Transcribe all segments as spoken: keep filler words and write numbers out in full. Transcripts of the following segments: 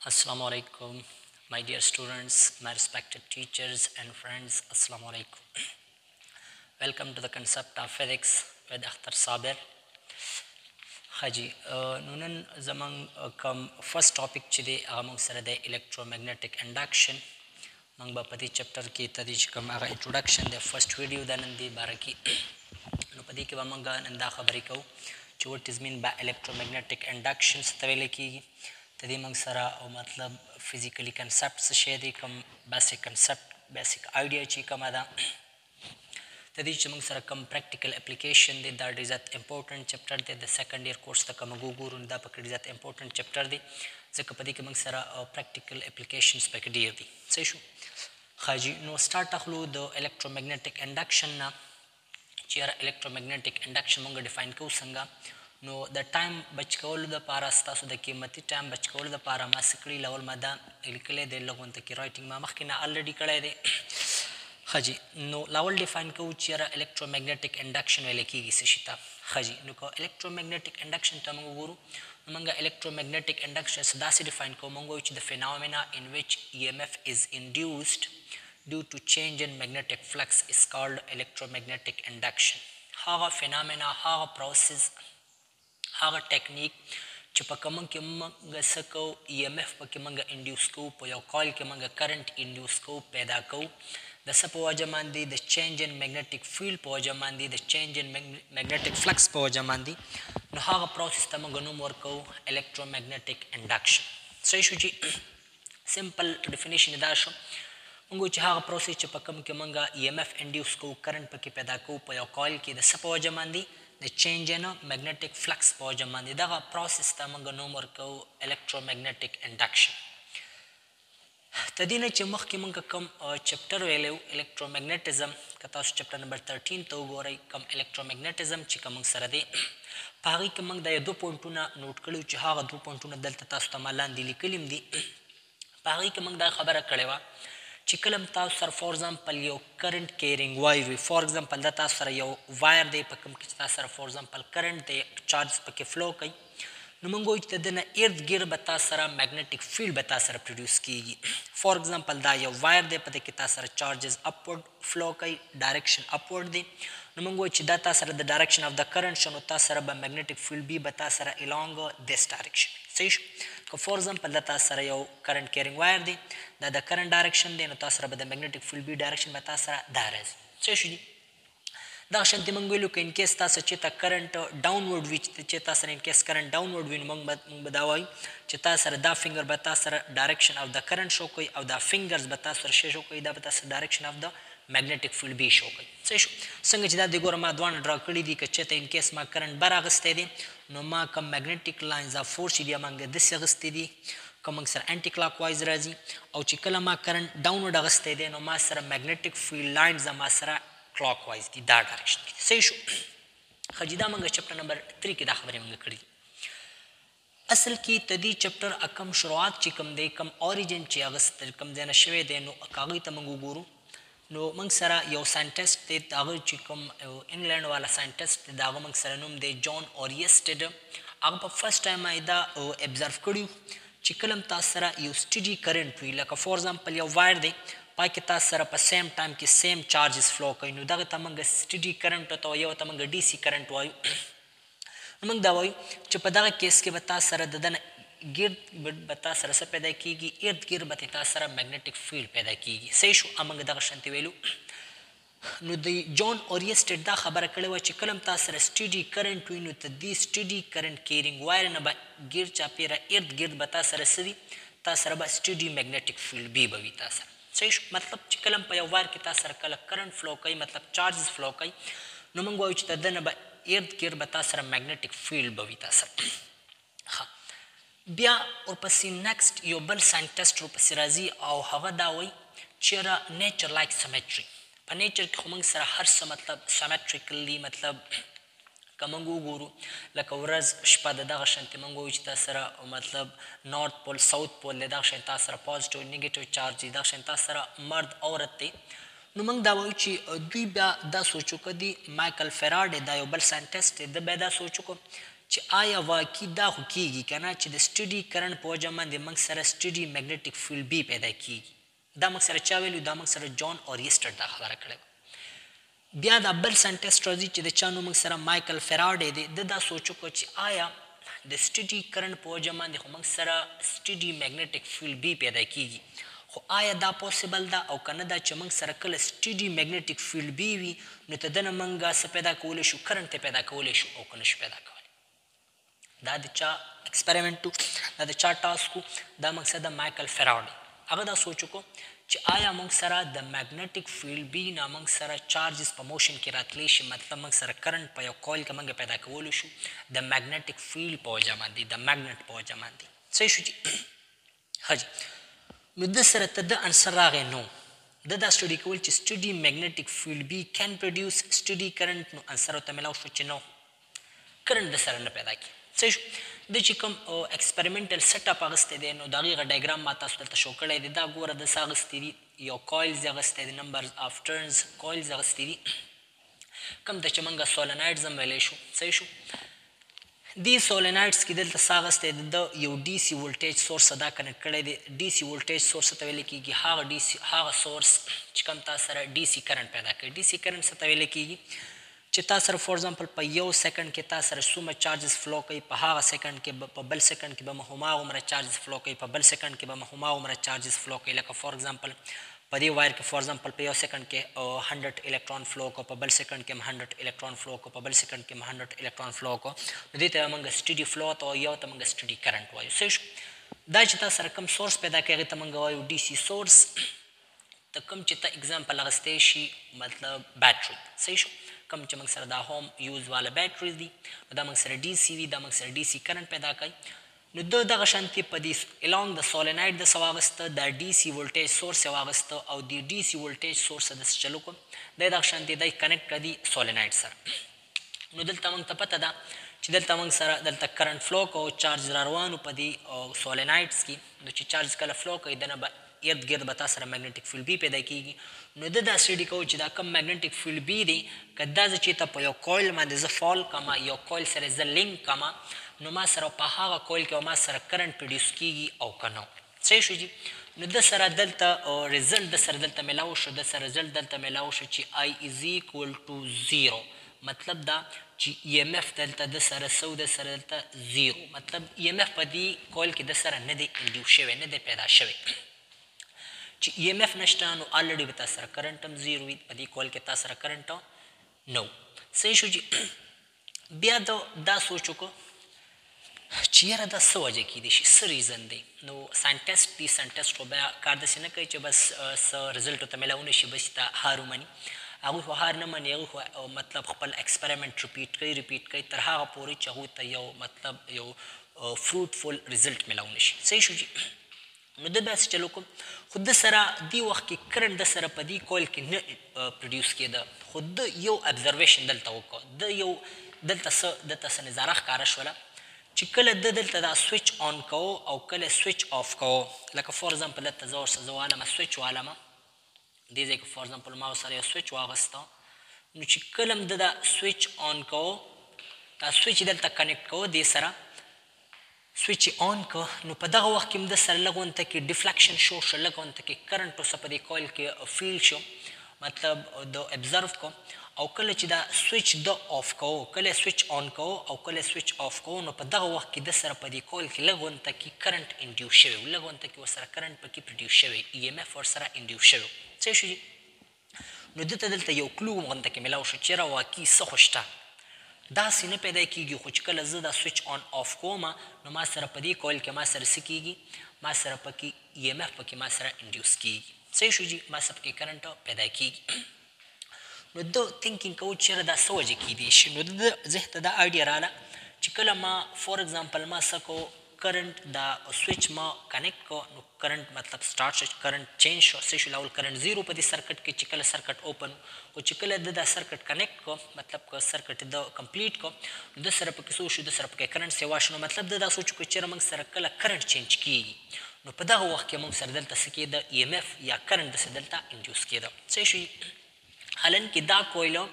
Assalamu alaikum, my dear students, my respected teachers and friends. Assalamu alaikum. Welcome to the concept of physics with Akhtar Sabir. Haji, نونن زمان کم first topic چې دی هغه موږ سره د electromagnetic induction. موږ به په دې چپټر کې تدې چې کوم هغه introduction د first video د نن دی باره کې نو په دې کې به موږ نن دا خبرې کوو چې what is mean by electromagnetic induction څه ته ویل کېږي. د دې موږ سره او مطلب فزیکلی کنسپټ څه شی دی کوم بیسیک کنسپټ بیسیک آیډیا چې کومه ده د دې چې موږ سره کوم پریکټیکل اپلیکیشن دی دا ډېر زیات امپورټنټ چپټر دی د سیکنډ ایئر کورس ته که موږ وګورو دا پکې ډېر زیات امپورټنټ چپټر دی ځکه په دې کې موږ سره پریکټیکل اپلیکیشنز پکې ډېر دي. صحیح شو. ښه جي نو سټارټ اخلو د الکترومګنیټک انډکشن نه چې یاره الکترومګنیټک انډکشن موږ ډیفاین کوو څنګه. نو د ټایم بچ کولو دپاره ستاسو د قیمتي ټایم بچ کولو دپاره ما څه کړي لول ما دا لیکلی دی لږ غونته کې رایټینګ ما مخکې نه الریډي کړی دی. ښه جي نو لاول ډیفاین کوو چې یاره الکترومګنیټک انډکشن ویلی کېږي څه شي ته. ښه جي نو که الکترومګنیټک انډکشن ته موږ وګورو نو موږ الکترومګنیټک انډکشن څه داسې ډیفاین کوو موږ وایو چې د فینامنا in which E M F is induced due to change in magnetic flux is called electromagnetic induction. هغه فینامنا هغه پروسس هغه ټیکنیک چې په کومه کې موږ څه کوو ای ایم ایف پکې موږ انډیوس کوو په یو کال کې موږ کرنټ انډیوس کوو پیدا کوو د څه په وجه باندې د چینج ان میګنیټک فیلډ په وجه باندې د چینج ان میګنیټک فلکس په وجه باندې نو هغه پروسس ته موږ نوم ورکوو الکترومګنیټک انډکشن. صحیح شو چې سمپل ډیفینیشن دا شو موږ چې هغه پروسس چې په کوم کې موږ ای ایم ایف انډیوس کوو کرنټ پکې پیدا کوو په یو کال کې د څه په وجه باندې د چینج ان میګنیټک فلکس په وجه باندې دغه پروسس ته موږ نوم ورکوو الکترومګنیټک انډکشن. د دې نه چې مخکې موږ کوم چپټر ویلی و الکترومګنیټزم که تاسو چپټر نمبر تھرټین ته وګورئ کوم الکترومګنیټزم چې کوم موږ سره دی په هغې کې موږ دا یو دوه پوینټونه نوټ کړي چې هغه دوه پوینټونه دلته تاسو ته ما لاندې لیکلي هم دي. په هغې کې موږ دا خبره کړې وه چې کله هم تاسو سره فور ایگزامپل یو کرنټ کیرینګ وایر وي فور ایگزامپل دا تاسو سره یو وایر دی په کوم کې چې تاسو سره فور ایگزامپل کرنټ دی چارجز پکې فلو کوي نو موږ وایو چې د ده نه ارد ګرد به تاسو سره میګنیټک فیلډ به تاسو سره پروډیوس کېږي. فور ایگزامپل دا یو وایر دی په دې کې تاسو سره چارجز اپورډ فلو کوي ډایرکشن اپورډ دی نو موږ وایو چې دا تاسو سره د ډایرکشن آف د کرنټ شو نو تاسو سره به میګنیټک فیلډ بي به تاسو سره الانګ دس ډایرکشن. صحیح شو. که فور ایگزامپل دا تاسو سره یو کرنټ کیرینګ وایر دی دا د کرنټ ډایرکشن دی نو تاسو سره به د میګنیټک فیلډ بي ډایرکشن به تاسو سره دا راځي. صحیح شو دي. دغه شانتې موږ ویلو که انکیس تاسو چېرته کرنټ ډاونورډ وي چې تاسو سره انکیس کرنټ ډاونورډ وي نو موږ به دا وایو چې تاسو سره دا فنګر به تاسو سره ډایرکشن آف د کرنټ شو کوي او دا فنګرز به تاسو سره شی شو کوي دا به تاسو ډایرکشن آف د میګنیټک فیلډ بي شو کوي. صحیح شو. څنګه چې دا د ګوره ما دواړه ډرا کړي دي که چېرته انکیس ما کرنټ بر اخیستی دی نو ما کوم میګنیټک لاینز آف فورس چې دي موږ داسې اخیستی دي که موږ سره انټي کلاک وایز راځي او چې کله ما کرنټ ډاونورډ اخیستی دی نو ما سره میګنیټک فیلډ لاینز ما سره کلاک وایز دي دا ډایرکشن کې دي. صحیح شو. ښه جي دا موږ چپټر نمبر تھری کې دا خبرې موږ کړي دي. اصل کې د دې چپټر کم شروعات چې کوم دی کم اوریجن چې هغه کوم ځای نه شوی دی نو هغوی ته موږ وګورو نو موږ سره یو ساینټسټ دی د هغه چې کوم انګلینډ والا ساینټسټ دی د هغه موږ سره نوم دی جان اوریسټډ هغه په فرسټ ټایم یې دا ابزرو کړي چې کله هم تاسو سره یو سټډي کرنټ وي لکه فور ایگزامپل یو وایر دی پای کې تاسو سره په سیم ټایم کې سیم چارجز فلو کوي نو دغه ته موږ سټډي کرنټ ته وایو ته موږ ډي سي کرنټ وایو. نو موږ دا وایو چې په دغه کیس کې به تاسو سره د ده نه ګرد به تاسو سره څه پیدا کېږي ارد ګرد به تاسو سره میګنیټک فیلډ پیدا کېږي. صحیح شو. موږ دغه شانتې ویلو نو د جان اوریسټډ دا خبره کړې وه چې کله هم تاسو سره سټډي کرنټ وي نو د دې سټډي کرنټ کیرینګ وایر نه به ګرد چاپېره ارد ګرد به تاسو سره څه وي تاسو سره به سټډي میګنیټک فیلډ بي به وي تاسو سره. صحیح شو. مطلب چې کله په یو وایر کې تاسو سره کله کرنټ فلو کوي مطلب چارجز فلو کوي نو موږ وایو چې د ده نه به ارد ګرد به تاسو سره میګنیټک فیلډ به وي تاسو سره. ښه بیا ورپسې نیکسټ یو بل ساینټسټ ورپسې راځي او هغه دا وایي چې یاره نیچر لایک سیمیټري په نیچر کې خو موږ سره هر څه مطلب سیمیټریکلی مطلب که موږ وګورو لکه ورځ شپه د دغه شانتې موږ وایو چې تاسو سره مطلب نارت پول ساوت پول دی دغه شانتې تاسو سره پازیټیو نیګیټیو چارج دی دغه شانتې تاسو سره مرد عورت دی نو موږ دا وایو چې دوی بیا دا سوچ وکړه دي مایکل فیراډ دا یو بل ساینټسټ دی ده بیا دا سوچ وکړو چې آیا واقعي دا خو کېږي که نه چې د سټډي کرنټ په وجه باندې موږ سره سټډي میګنیټیک فیلډ بي پیدا کېږي. دا موږ سره چا ویلي؟ دا موږ سره جان اوریسټر دا خبره کړې وه. بیا دا بل ساینټسټ راځي چې د چا نوم موږ سره مایکل فراډی دی. د دا سوچ وکړو چې آیا د سټډي کرنټ په وجه باندې خو موږ سره سټډي میګنیټیک فیلډ بي پیدا کېږي، خو آیا دا پوسیبل ده او که نه ده چې موږ سره کله سټډي میګنیټیک فیلډ بي وي نو ته دنه موږ څه پیدا کولی شو؟ کرنټ پیدا کولی شو او که نه شو پیدا کولی. دا د چا ایکسپریمنټ و، دا د چا ټاسک و؟ دا موږ سره د مایکل فراډی. هغه دا سوچ وکړو چې آیا موږ سره د میګنیټیک فیلډ بي نه موږ سره چارجز په موشن کې راتلی شي، مطلب موږ سره کرنټ په یو کویل کې موږ پیدا کولی شو د میګنیټیک فیلډ په وجه باندې، د میګنیټ په وجه باندې. صحیح شو جي؟ ښه جي. نو د سره ته د انسر راغی نو. د دا سټډي کول چې سټډي میګنیټیک فیلډ بي کین پروډیوس سټډي کرنټ، نو انسر ورته میلاو شو چې نو، کرنټ د سره نه پیدا کړي. صحیح شو. د چې کوم ایکسپریمنټل سیټ اپ اخیستی دی نو د هغې هغه ډایګرام ما تاسو دلته شو کړی دی. دا ګوره د څه اخیستی دي؟ یو کویلز یې اخیستی دی، نمبرز آف ټرنز کویلز اخیستی دي، کوم ته چې موږ سولنایډز هم ویلی شو. صحیح شو. دې سولنایډز کې دلته څه اخیستی دی؟ د یو ډي سي ولټیج سورس دا کنیکټ کړی دی. ډي سي ولټیج سورس ته ویلی کېږي هغه ډي سي هغه سورس چې کوم تا سره ډي سي کرنټ پیدا کوي. ډي سي کرنټ څه ته ویلی کېږي؟ چې تا سره فور ایگزامپل په یو سیکنډ کې تا سره څومره چارجز فلو کوي، په هغه سیکنډ کې په بل سیکنډ کې به هماغومره چارجز فلو کوي، په بل سیکنډ کې به هماغومره چارجز فلو کوي. لکه فور ایگزامپل په دې وایر کې فور ایگزامپل په یو سیکنډ کې هنډرډ الکترون فلو کو، په بل سیکنډ کې هم هنډرډ الکترون فلو کو، په بل سیکنډ کې هم هنډرډ الکترون فلو کو. نو دې ته موږ سټډي فلو ته وایو، یو ته موږ سټډي کرنټ وایو. صحیح شو. دا چې تا سره کوم سورس پیدا کوي هغې ته موږ وایو ډي سي سورس. ته کوم چې ته اګزامپل اخیستی شي مطلب بیټري. صحیح شو. کوم چې موږ سره دا هوم یوز والا بیټریز دي نو دا موږ سره ډي سی وي، دا موږ سره ډي سی کرنټ پیدا کوي. نو د دغه شانتې په دې الانګ د سولینایډ د څه واخیسته، دا ډي سی ولټیج سورس یې واخیسته او د ډي سی ولټیج سورس د څه چلو کړو دی دغه شانتې دی کنیکټ کړه دي سولینایډ سره. نو دلته موږ ته پته ده چې دلته موږ سره دلته کرنټ فلو کوو، چارج را روانو په دې سولینایډس کې. نو چې چارج کله فلو کوي دنه به ارد ګرد به تا سره میګنیټیک فیلډ بي پیدا کېږي. نو د دا سټډي کوو چې دا کم میګنیټیک فیلډ بي دی که دا زه چېرته په یو کویل باندې زه فال کړم، یو کویل سره زه لینک کړم، نو ما سره په هغه کویل کې ما سره کرنټ پروډیوس کېږي او که نه. صحیح شو جي. نو د سره دلته ریزلټ د سره دلته میلاو شو، د سره ریزلټ دلته میلاو شو چې آی از ایکول ټو زیرو. مطلب دا چې ای ایم اف دلته د سره سو د سره دلته زیرو، مطلب ای ایم اف په دې کویل کې د سره نه دی انډیوس شوی، نه دی پیدا شوی. چې ای ایم اف نشته نو الریډي به تا سره کرنټ هم زیرو وي، په دې کویل کې تا سره کرنټ نه و. صحیح شو جي. بیا دا سوچ وکړو چې یاره دا څه وجه کیدی شي، څه ریزن دی. نو ساینټسټ دی، ساینټسټ خو بیا کار داسې نه کوي چې بس څه ریزلټ ورته میلاو نه شي بس ته هار ومني. هغوی خو هار نه مني، هغوی خو مطلب خپل ایکسپریمنټ ریپیټ کوي ریپیټ کوي تر هغه پورې چې هغوی ته یو مطلب یو فروټفل ریزلټ میلاو نه شي. صحیح شو جي. نو د بیا څه چل وکړو، خو د سره دې وخت کې کرنټ د سره په دې کویل کې نه پروډیوس کېده، خو د یو ابزرویشن دلته وکړو، د یو دلته څه دلته څه نظاره ښکاره شوله چې کله د دلته دا سویچ آن کوو او کله سویچ آف کوو. لکه فور ایگزامپل دلته زه ورسره زه والمه سویچ والمه، دې ځای کې فور ایگزامپل ما ورسره یو سویچ واخیسته، نو چې کله هم د دا سویچ آن کوو، دا سویچ دلته کنیکټ کوو دې سره سویچ یې آن که، نو په دغه وخت کې هم د سره لږ غونته کې ډیفلیکشن شو شو، لږ غونته کې کرنټ اوسه په دې کویل کې فیل شو، مطلب د ابزرو کو. او کله چې دا سویچ د آف کوو، کله سویچ آن کوو او کله سویچ آف کوو، نو په دغه وخت کې د سره په دې کویل کې لږ غونته کې کرنټ انډیوس شوی و، لږ غونته کې ورسره کرنټ پکې پروډیوس شوی، ای ایم اف ورسره انډیوس شوی. صحیح شو جي. نو دته دلته یو کلو غونته کې میلاو شو چې یاره واقعي څه خو شته، داسې نه پیدا کېږي، خو چې کله زه دا سویچ آن آف کوم نو ما سره په دې کویل کې ما سره څه کېږي، ما سره پکې ای ایم اف پکې ما سره انډیوس کېږي. صحیح شو جي. ما سره پکې کرنټ پیدا کېږي. نو د تھینکینګ کوو چې یاره دا څه وجه کېدی شي. نو د ذهن ته دا آیډیا راله چې کله ما فور ایگزامپل ما څه کو کرنټ دا سویچ ما کنیکټ کو، نو کرنټ مطلب سټارټ شو، کرنټ چینج شو. صحیح شو. لاول کرنټ زیرو په دې سرکټ کې چې کله سرکټ اوپن، خو چې کله د دا سرکټ کنیکټ کو مطلب که سرکټ د کمپلیټ کو نو د سره پکې څه وشو، د سره پکې کرنټ سیوا شو. نو مطلب د دا سوچ وکړو چې یاره موږ سره کله کرنټ چینج کېږي نو په دغه وخت کې موږ سره دلته څه کېده، ای ایم اف یا کرنټ داسې دلته انډیوس کېده. صحیح شو. حالانکې دا کویل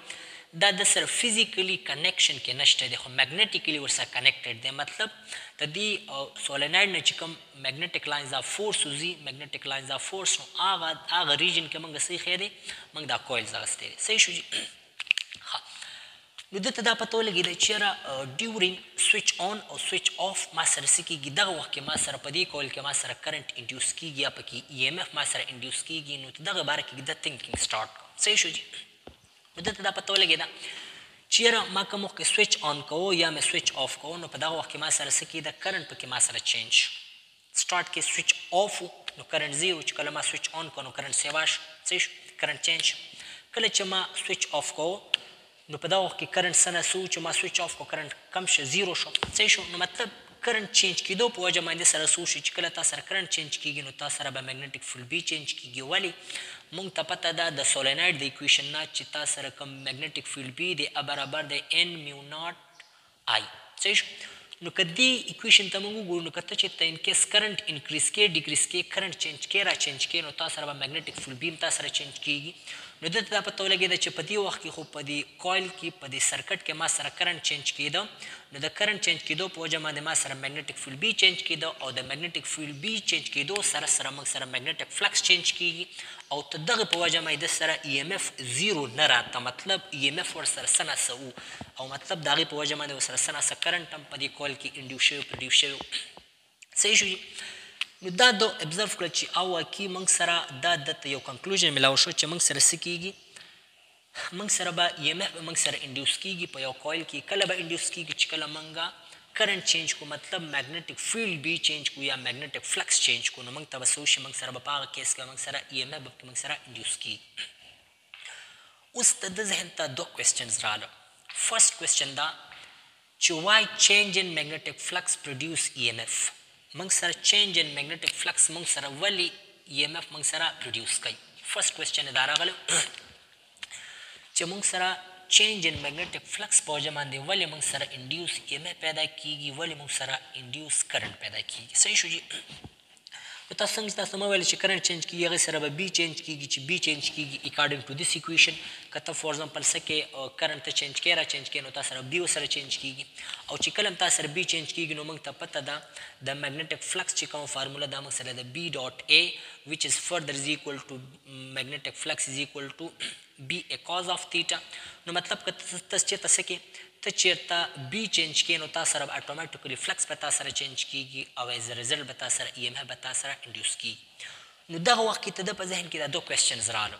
دا د سره فزیکلی کنیکشن کې نشته دی خو میګنیټیکلی ورسره کنیکټډ دی مطلب د دې سولیناید نه چې کوم میګنیټیک لاینز آف فورس وځي میګنیټیک لاینز آف فورس نو هغه هغه ریجن کې موږ څه ایښی دی موږ دا کویلز اخیستی دی صحیح شو جي نو دته دا پته ولګېده چې یاره ډیورینګ سویچ آن او سویچ آف ما سره څه کېږي دغه وخت کې ما سره په دې کویل کې ما سره کرنټ انډیوس کېږي یا پکې ای ایم اف ما سره انډیوس کېږي نو دغه باره کې د تھنکینګ سټارټ کړو صحیح شو جي نو دته دا پته ولګېده چې یاره ما کوم وخت کې سویچ آن کوو یا مې سویچ آف کوو نو په دغه وخت کې ما سره څه کېده کرنټ پکې ما سره چینج سټارټ کې سویچ آف نو کرنټ زیرو چې کله ما سویچ آن کړو نو کرنټ سیوا شو صحیح شو کرنټ چینج کله چې ما سویچ آف کوو نو په دغه وخت کې کرنټ څه نه څه چې ما سویچ آف کړو کرنټ کم شو زیرو شو صحیح شو نو مطلب کرنټ چینج کېدو په وجه باندې سره څه وشي چې کله تا سره کرنټ چینج کېږي نو تا سره به میګنیټیک فیلډ بي چینج کېږي ولې موږ ته پته ده د سولیناید د ایکویشن نه چې تا سره کوم میګنیټیک فیلډ بي دی برابر دی ان میو ناټ آی صحیح شو نو که دې ایکویشن ته موږ وګورو نو که ته چې ته انکیس کرنټ انکریز کې ډیکریز کې کرنټ چینج کې را چینج کې نو تا سره به میګنیټیک فیلډ بي هم تا سره چینج کېږي نو دلته دا پته ولګېده چې په دې وخت کې خو په دې کویل کې په دې سرکټ کې ما سره کرنټ چینج کېده نو د کرنټ چینج کېدو په وجه باندې ما سره میګنیټیک فیلډ بي چینج کېده او د میګنیټیک فیلډ بي چینج کېدو سره سره موږ سره میګنیټیک فلکس چینج کېږي او ته دغه په وجه باندې د سره ای ایم اف زیرو نه راته مطلب ای ایم اف ورسره څه نه څه وو او مطلب د هغې په وجه باندې ورسره څه نه څه کرنټ هم په دې کویل کې انډیوس شوی پروډیوس شوی صحیح شو نو دا د ابزرو کړه چې او واقعي موږ سره دا دته یو کنکلوژن میلاو شو چې موږ سره څه کېږي موږ سره به ای ایم اف به موږ سره انډیوس کېږي په یو کویل کې کله به انډیوس کېږي چې کله موږ کرنټ چینج کو مطلب میګنیټیک فیلډ بي چینج کو یا میګنیټیک فلکس چینج کو نو موږ ته به څه وشي موږ سره به په هغه کیس کې موږ سره ای ایم اف به موږ سره انډیوس کېږي اوس د ده ذهن ته دوه کوېسچنز راغله فرسټ کوېسچن دا چې وای چینج ان میګنیټیک فلکس پروډیوس ای ایم اف موږ سره چینج ان میګنیټیک فلکس موږ سره ولې ای ایم اف موږ سره پروډیوس کوي فرسټ کوېسچن دا راغلی چې موږ سره چینج ان میګنیټیک فلکس په وجه باندې ولې موږ سره انډیوس ای ایم اف پیدا کېږي ولې موږ سره انډیوس کرنټ پیدا کېږي صحیح شو جي نو تاسو څنګه چې تاسو ما ویل چې کرنټ چینج کېږي هغې سره به بي چینج کېږي چې بي چینج کېږي اکارډنګ ټو دس ایکویشن که ته فور ایگزامپل څه کې کرنټ ته چینج کې را چینج کې نو تا سره بي ورسره چینج کېږي او چې کله هم تا سره بي چینج کېږي نو موږ ته پته ده د میګنیټیک فلکس چې کوم فارموله ده موږ سره د بي ډاټ اے وچ از فردر از ایکول ټو میګنیټیک فلکس از ایکول ټو بي ا کاز آف تیټا نو مطلب که ته چېرته څه کې ته چېرته بي چینج کې نو تا سره به اټومیټیکلی فلکس به تا سره چینج کېږي او ایز ریزلټ به تا سره ای ایم اف به تا سره انډیوس کېږي نو دغه وخت کې ته د په ذهن کې دا دوه کوېسچنز راغلو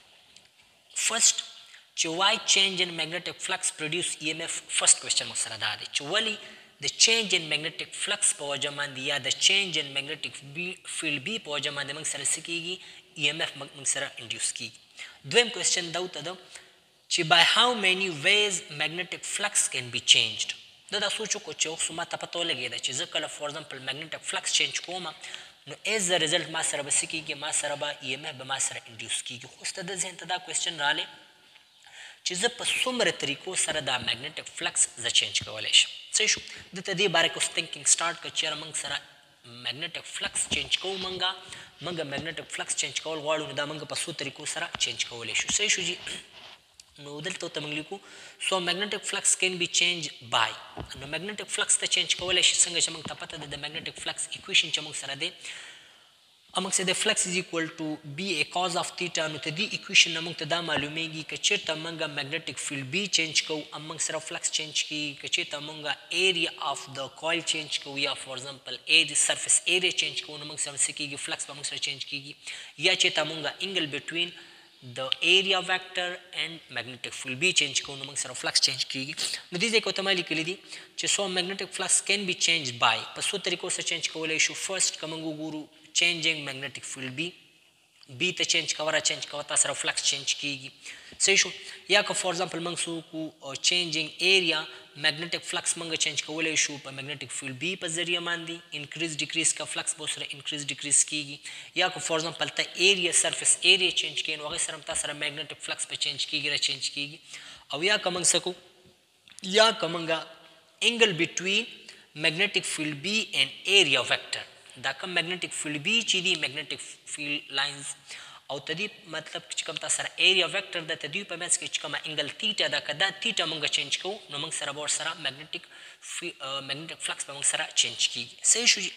فرسټ چې وای چینج ان میګنیټیک فلکس پروډیوس ای ایم اف فرسټ کوېسچن موږ سره دا دی چې ولې د چینج ان میګنیټیک فلکس په وجه باندې یا د چینج ان میګنیټیک فیلډ بي په وجه باندې موږ سره څه کېږي ای ایم اف موږ سره انډیوس کېږي دویم کوېسچن دا ورته ده چې by how many ways magnetic flux can be changed دا دا سوچ وکړو چې اوس ما ته پته ولګېده چې زه کله فور ایگزامپل میګنیټیک فلکس چینج کوم نو ایز د ریزلټ ما سره به څه کېږي ما سره به ای ایم اف به ما سره انډیوس کېږي خو اوس ته د ذهن ته دا کوېسچن راغلی چې زه په څومره طریقو سره دا میګنیټیک فلکس زه چینج کولی شم صحیح شو دلته دې باره کې اوس تھنکینګ سټارټ کړه چې یاره موږ سره میګنیټیک فلکس چینج کوو موږ موږ میګنیټیک فلکس چینج کول غواړو نو دا موږ په څو طریقو سره چینج کولی شو صحیح شو جي نو دلته ورته موږ لیکو سو میګنیټیک فلکس کین بي چینج بای نو میګنیټیک فلکس ته چینج کولی شي څنګه چې موږ ته پته ده د میګنیټیک فلکس ایکویشن چې موږ سره دی موږ سره د فلکس از ایکول ټو بي ا کاز آف تیټا نو ته دې ایکویشن نه موږ ته دا معلومیږي که چېرته موږ میګنیټیک فیلډ بي چینج کوو هم موږ سره فلکس چینج کېږي که چېرته موږ ایریا آف د کویل چینج کوو یا فور ایگزامپل ایریا سرفیس ایریا چینج کوو نو موږ سره څه کېږي فلکس به موږ سره چینج کېږي یا چېرته موږ انګل بټوین د ایریا ویکټر اینډ میګنیټیک فیلډ بي چینج کوو نو موږ سره فلکس چینج کېږي نو دې ځای کې ورته ما لیکلي دي چې سو میګنیټیک فلکس کین بي چینج بای په څو طریقو سره چینج کولی شو فرسټ که موږ وګورو چینجنګ میګنیټیک فیلډ بي بي ته چینج کوه را چینج کوه تا سره فلکس چینج کېږي صحیح شو یا که فور ایگزامپل موږ څه وکړو چینجنګ ایریا میګنیټیک فلکس موږ چینج کولی شو په میګنیټیک فیلډ بي په ذریعه باندې انکریز ډیکریز که فلکس به سره انکریز ډیکریز کېږي یا که فور ایگزامپل ته ایریا سرفیس ایریا چینج کړي نو هغې سره هم تا سره میګنیټیک فلکس په چینج کېږي را چینج کېږي او یا که موږ څه کوو یا که موږ انګل بټوین میګنیټیک فیلډ بي اینډ ایریا ویکټر دا کوم میګنیټیک فیلډ بي چې دي میګنیټیک فیلډ لاینز او تدې مطلب چې کوم تاسو سره ایریا ویکټر د تدې په منځ کې چې کومه انګل تیټا ده که دا تیټا موږ چینج کوو نو موږ سره به ورسره میګنیټیک میګنیټیک فلکس به موږ سره چینج کېږي. صحیح شو جي.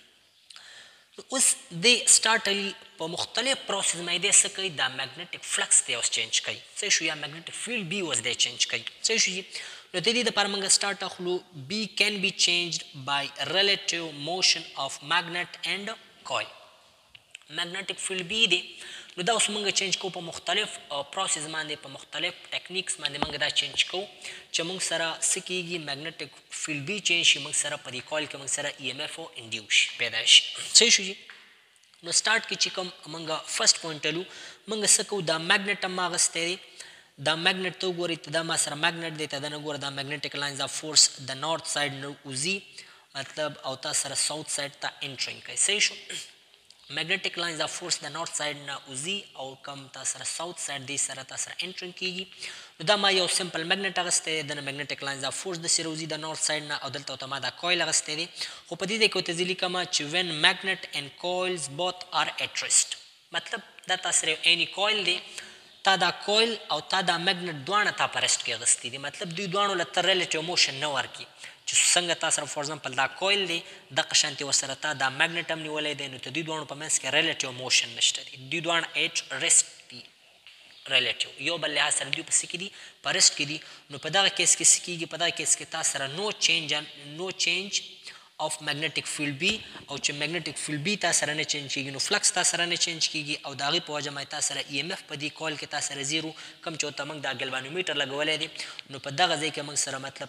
اوس دی سټارټلی په مختلف پروسس باندې دی څه کوي دا میګنیټیک فلکس دی اوس چینج کوي. صحیح شو. یا میګنیټیک فیلډ بي اوس دی چینج کوي. صحیح شو جي. نو د دې دپاره موږ سټارټ اخلو بي کین بي چینجډ بای ریلیټیو موشن آف میګنیټ اینډ کویل. میګنیټیک فیلډ بي دی نو دا اوس موږ چینج کوو په مختلف پروسس باندې په مختلف ټیکنیکس باندې موږ دا چینج کوو چې موږ سره څه کېږي میګنیټیک فیلډ بي چینج شي موږ سره په دې کویل کې موږ سره ای ایم ایف او انډیوس شي پیدا شي. صحیح شو جي. نو سټارټ کې چې کوم موږ فرسټ پوینټ لو موږ څه کوو دا میګنیټ هم اخیستی دی دا میګنیټ ته وګورئ ته دا ما سره میګنیټ دی ته دا نه ګوره دا میګنیټیک لاینز آف فورس د نارت سایډ نه وځي مطلب او تا سره ساوث سایډ ته انټرینګ کوي. صحیح شو. میګنیټیک لاینز آف فورس د نارت سایډ نه وځي او کم تا سره ساوث سایډ دی سره تا سره انټرینګ کېږي. نو دا ما یو سمپل میګنیټ اخیستی دی دنه میګنیټیک لاینز آف فورس داسې راوځي د نارت سایډ نه او دلته ورته ما دا کویل اخیستی دی خو په دې ځای کې ورته زه لیکمه چې وین میګنیټ اینډ کویلز بوت آر ایټ ریسټ. مطلب دا تا سره یو اینی کویل دی تا دا کویل او تا دا میګنیټ دواړه تا په ریسټ کې اخیستي دي مطلب دوی دواړو له ته ریلیټیو موشن نه ورکړي چې څنګه تا سره فور ایگزامپل دا کویل دی دغه شانتې ورسره تا دا میګنیټ هم نیولی دی نو د دوی دواړو په منځ کې ریلیټیو موشن نشته دی دوی دواړه ایټ ریسټ دي ریلیټیو یو بل لحاظ سره دوی په څه کې دي په ریسټ کې دي. نو په دغه کیس کې څه کېږي په دغه کیس کې تا سره نو چینج نو چینج of magnetic field B او چې magnetic field B تا سره نه چینج کیږي نو فلکس تا سره نه چینج کیږي او د هغې په وجه باندې تا سره ای ایم ایف په دې کویل کې تا سره زیرو کوم چې ورته موږ دا ګلوانومیټر لګولی دی نو په دغه ځای کې موږ سره مطلب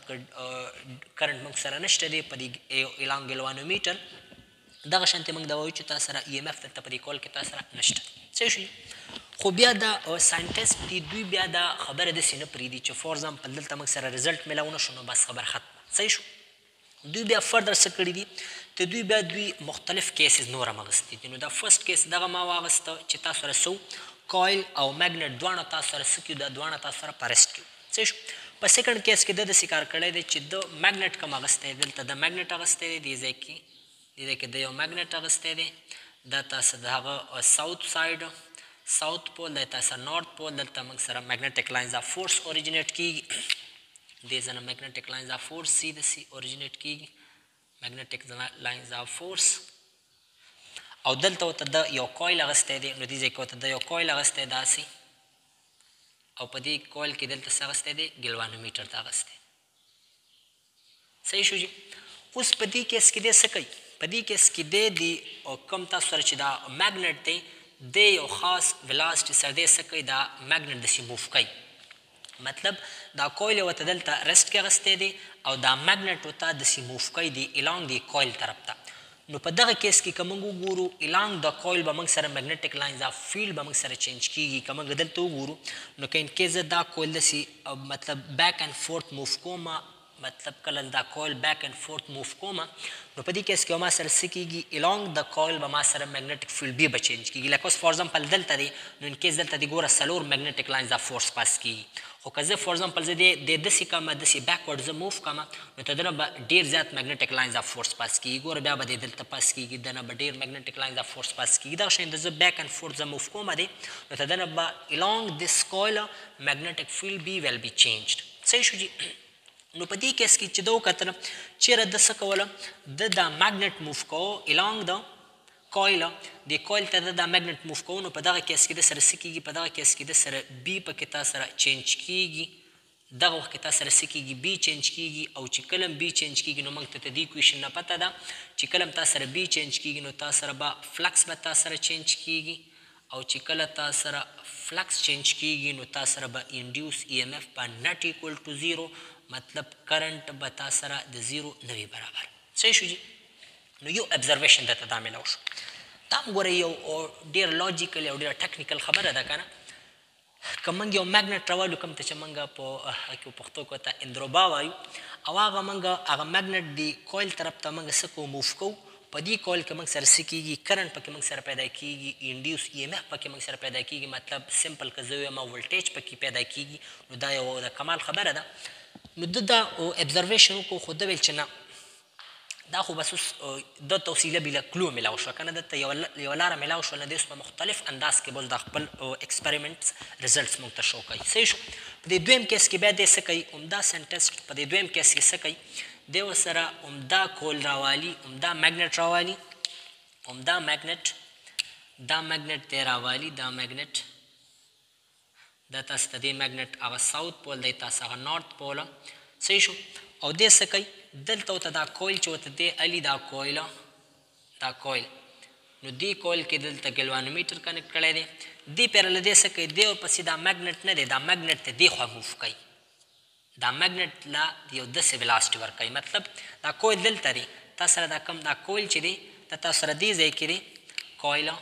کرنټ موږ سره نشته دی په دې اعلان ګلوانومیټر دغه شانتې موږ دا وایو چې تا سره ای ایم ایف دلته په دې کویل کې تا سره نشته. صحیح شو. خو بیا دا ساینټسټ دي دوی بیا دا خبره داسې نه پرېږدي چې فور ایگزامپل دلته موږ سره رزلټ میلاو نه شو نو بس خبر ختمه. صحیح شو. دوی بیا فردر څه کړي دي ته دوی بیا دوی مختلف کیسز نور هم اخیستي دي. نو دا فرسټ کیس دغه ما واخیسته چې تاسو سره څه کویل او میګنیټ دواړه تاسو سره څه کړي دا دواړه تاسو سره په ریسټ کړي. صحیح شو. په سیکنډ کیس کې ده داسې کار کړی دی چې د میګنیټ کوم اخیستی دی دلته د میګنیټ اخیستی دی دې ځای کې دې ځای کې د یو میګنیټ اخیستی دی دا تاسو د هغه ساوث سایډ ساوث پول دی تاسو نارت پول دلته موږ سره میګنیټیک لاینز آف فورس اوریجنیټ کېږي دې ځای نه میګنیټیک لاینز آف فورس سی د سی اوریجنیټ کېږي magnetic lines of force او دلته ورته د یو کویل اخیستی دی نو دې ځای کې ورته د یو کویل اخیستی داسې او په دې کویل کې دلته څه اخیستی دی ګلوانومیټر ته اخیستی. صحیح شو جي. اوس په دې کیس کې دی څه کوي په دې کیس کې دی د کوم تاسو سره چې دا میګنیټ دی دی یو خاص ولاسټي سره دی څه کوي دا میګنیټ داسې موف کوي مطلب دا کویل ورته دلته ریسټ کې اخیستی دی او دا میګنیټ ورته داسې موف کوي دی الانګ دی کویل طرف ته. نو په دغه کیس کې که موږ وګورو الانګ د کویل به موږ سره میګنیټیک لاینز آف فیلډ به موږ سره چینج کېږي که موږ دلته وګورو نو که انکیس زه دا کویل داسې مطلب بیک اینډ فورت موف کومه مطلب کله دا کویل بیک اینډ فورت موف کومه نو په دې کیس کې ما سره څه کېږي الانګ د کویل به ما سره میګنیټیک فیلډ بي به چینج کېږي لکه اوس فور ایگزامپل دلته دی نو انکیس دلته دی ګوره څلور میګنیټیک لاینز آف فورس پاس کېږي خو که زه فور ایگزامپل زه د داسې کړمه داسې بیکورډ زه موف کړمه نو ته دنه به ډېر زیات میګنیټیک لاینز آف فورس پاس کېږي ګوره بیا به دې دلته پاس کېږي دنه به ډېر میګنیټیک لاینز آف فورس پاس کېږي دغه شان د زه بیک اینډ فورت زه موف کومه دی نو ته دنه به الانګ دس کویل میګنیټیک فیلډ بي ویل بي چینجډ. صحیح شو جي. نو په دې کیس کې چې ده وکتله چېرې ده څه کوله ده دا میګنیټ موف کوو الانګ د کویل د کویل ته دا میګنیټ موف کوو نو په دغه کیس کې د سره څه کېږي په دغه کیس کې د سره بي پکې تا سره چینج کېږي دغه وخت کې تا سره څه کېږي بي چینج کېږي او چې کله بي چینج کېږي نو موږ ته د دې کویشن نه پته ده چې کله تا سره بي چینج کېږي نو تا سره به فلکس به تا سره چینج کېږي او چې کله تا سره فلکس چینج کېږي نو تا سره به انډیوس ای ایم ایف به نټ ایکول ټو زیرو مطلب کرنٹ به تا سره د زیرو نه وي برابر. صحیح شو جي. نو یو ابزرویشن درته دا میلاو شو دا هم ګوره یو ډېر لاجیکل او ډېره ټیکنیکل خبره ده که نه که موږ یو میګنیټ راولو کوم ته چې موږ په پښتو کې ورته اندروبا وایو او هغه موږ هغه میګنیټ د کویل طرف ته موږ څه کوو موف کوو په دې کویل کې موږ سره څه کېږي کرنټ پکې موږ سره پیدا کېږي انډیوس ای ایم ایف پکې موږ سره پیدا کېږي مطلب سمپل که زه ویم ولټیج پکې پیدا کېږي نو دا یو د کمال خبره ده. نو ده دا ابزرویشن وکړو خو ده ویل چې نه دا خو بس اوس د توسیله بله کلو میلاو شوه که نه دلته یوه لاره میلاو شوه نه دی اوس په مختلف انداز کې بل د خپل ایکسپریمنټس ریزلټس موږ ته شو کوي صحیح شو په دې دویم کیس کې بیا دی څه کوي عمده سنټسټ په دې دویم کیس کې څه کوي دی ورسره عمده کول راوالي عمده میګنټ راوالي عمده میګنټ دا میګنټ دی راوالي دا میګنټ دا تاسو ته دې میګنټ هغه ساوث پول دی تاسو هغه نارت پوله صحیح شو او دی څه کوي دلته ورته دا کویل چې ورته دی علي دا کویله دا کویل نو دې کویل کې دلته ګلوانومیټر کنیکټ کړی دی دې پیره له دې څه کوي دی ورپسې دا میګنټ نه دی دا میګنټ ته دې خوا موف کوي دا میګنټ لا یو داسې ویلاسټي ورکوي مطلب دا کویل دلته دی تا سره دا کم دا کویل چې دی دا تاسو سره دې ځای کې دی کویله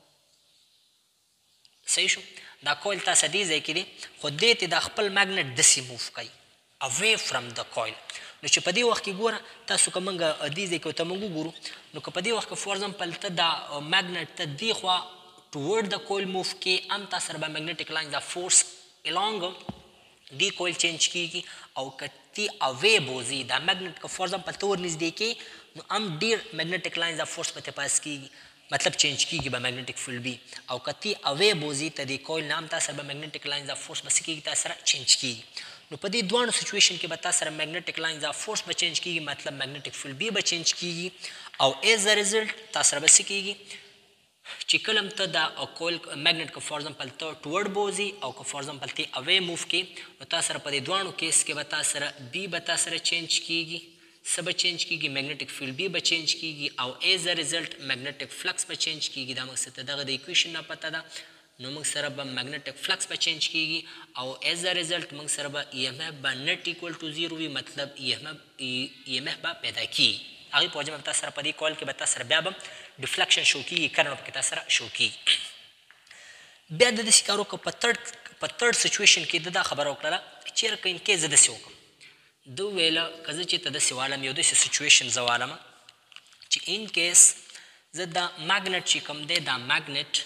صحیح شو دا کویل تاسو دې ځای کې دی خو دې ته دا خپل میګنټ داسې موف کوي away from the coil نو چې په دې وخت کې ګوره تاسو که موږ دې ځای کې ورته موږ وګورو نو که په دې وخت کې فور ایگزامپل ته دا میګنټ ته دې خوا ټورډ د کویل موف کې هم تا سره به میګنیټک لاین دا فورس الانګ دې کویل چینج کېږي او که تی اوی بوځي دا میګنټ که فور ایگزامپل ته ور نږدې کې نو هم ډېر میګنیټک لاین دا فورس په ته پاس کېږي مطلب چینج کېږي به میګنیټک فیلډ وي او که تی اوی بوځي ته دې کویل نه هم تا سره به میګنیټک لاین دا فورس به څه کېږي تا سره چینج کېږي نو په دې دواړو سچویشن کې به تا سره میګنیټک لاینز آف فورس به چینج کېږي مطلب میګنیټک فیلډ بي به چینج کېږي او ایز ا ریزلټ تا سره به څه کېږي چې کله هم ته دا کویل میګنیټ که فور ایگزامپل ته ټورډ بوځي او که فور ایگزامپل ته اوی موف کې نو تا سره په دې دواړو کیس کې به تا سره بي به تا سره چینج کېږي څه به چینج کېږي میګنیټک فیلډ بي به چینج کېږي او ایز ا ریزلټ میګنیټک فلکس به چینج کېږي دا موږ څه ته دغه د ایکویشن نه پته ده نو موږ سره به میګنیټک فلکس به چینج کېږي او ایز ا ریزلټ موږ سره به ای ایم اف به نټ ایکول ټو زیرو وي مطلب ای ایم اف به پیدا کېږي هغې په وجه به تا سره په دې کویل کې به تا سره بیا به ډیفلیکشن شو کېږي کرنټ به پکې تا سره شو کېږي بیا د داسې کار وکړه په ترډ په ترډ سچویشن کې د دا خبره وکړله چېرې که ان کیس زه داسې وکړم ده وویله که زه چېرته داسې والم یو داسې سچویشن زه والم چې ان کیس زه دا میګنټ چې کوم دی دا میګنټ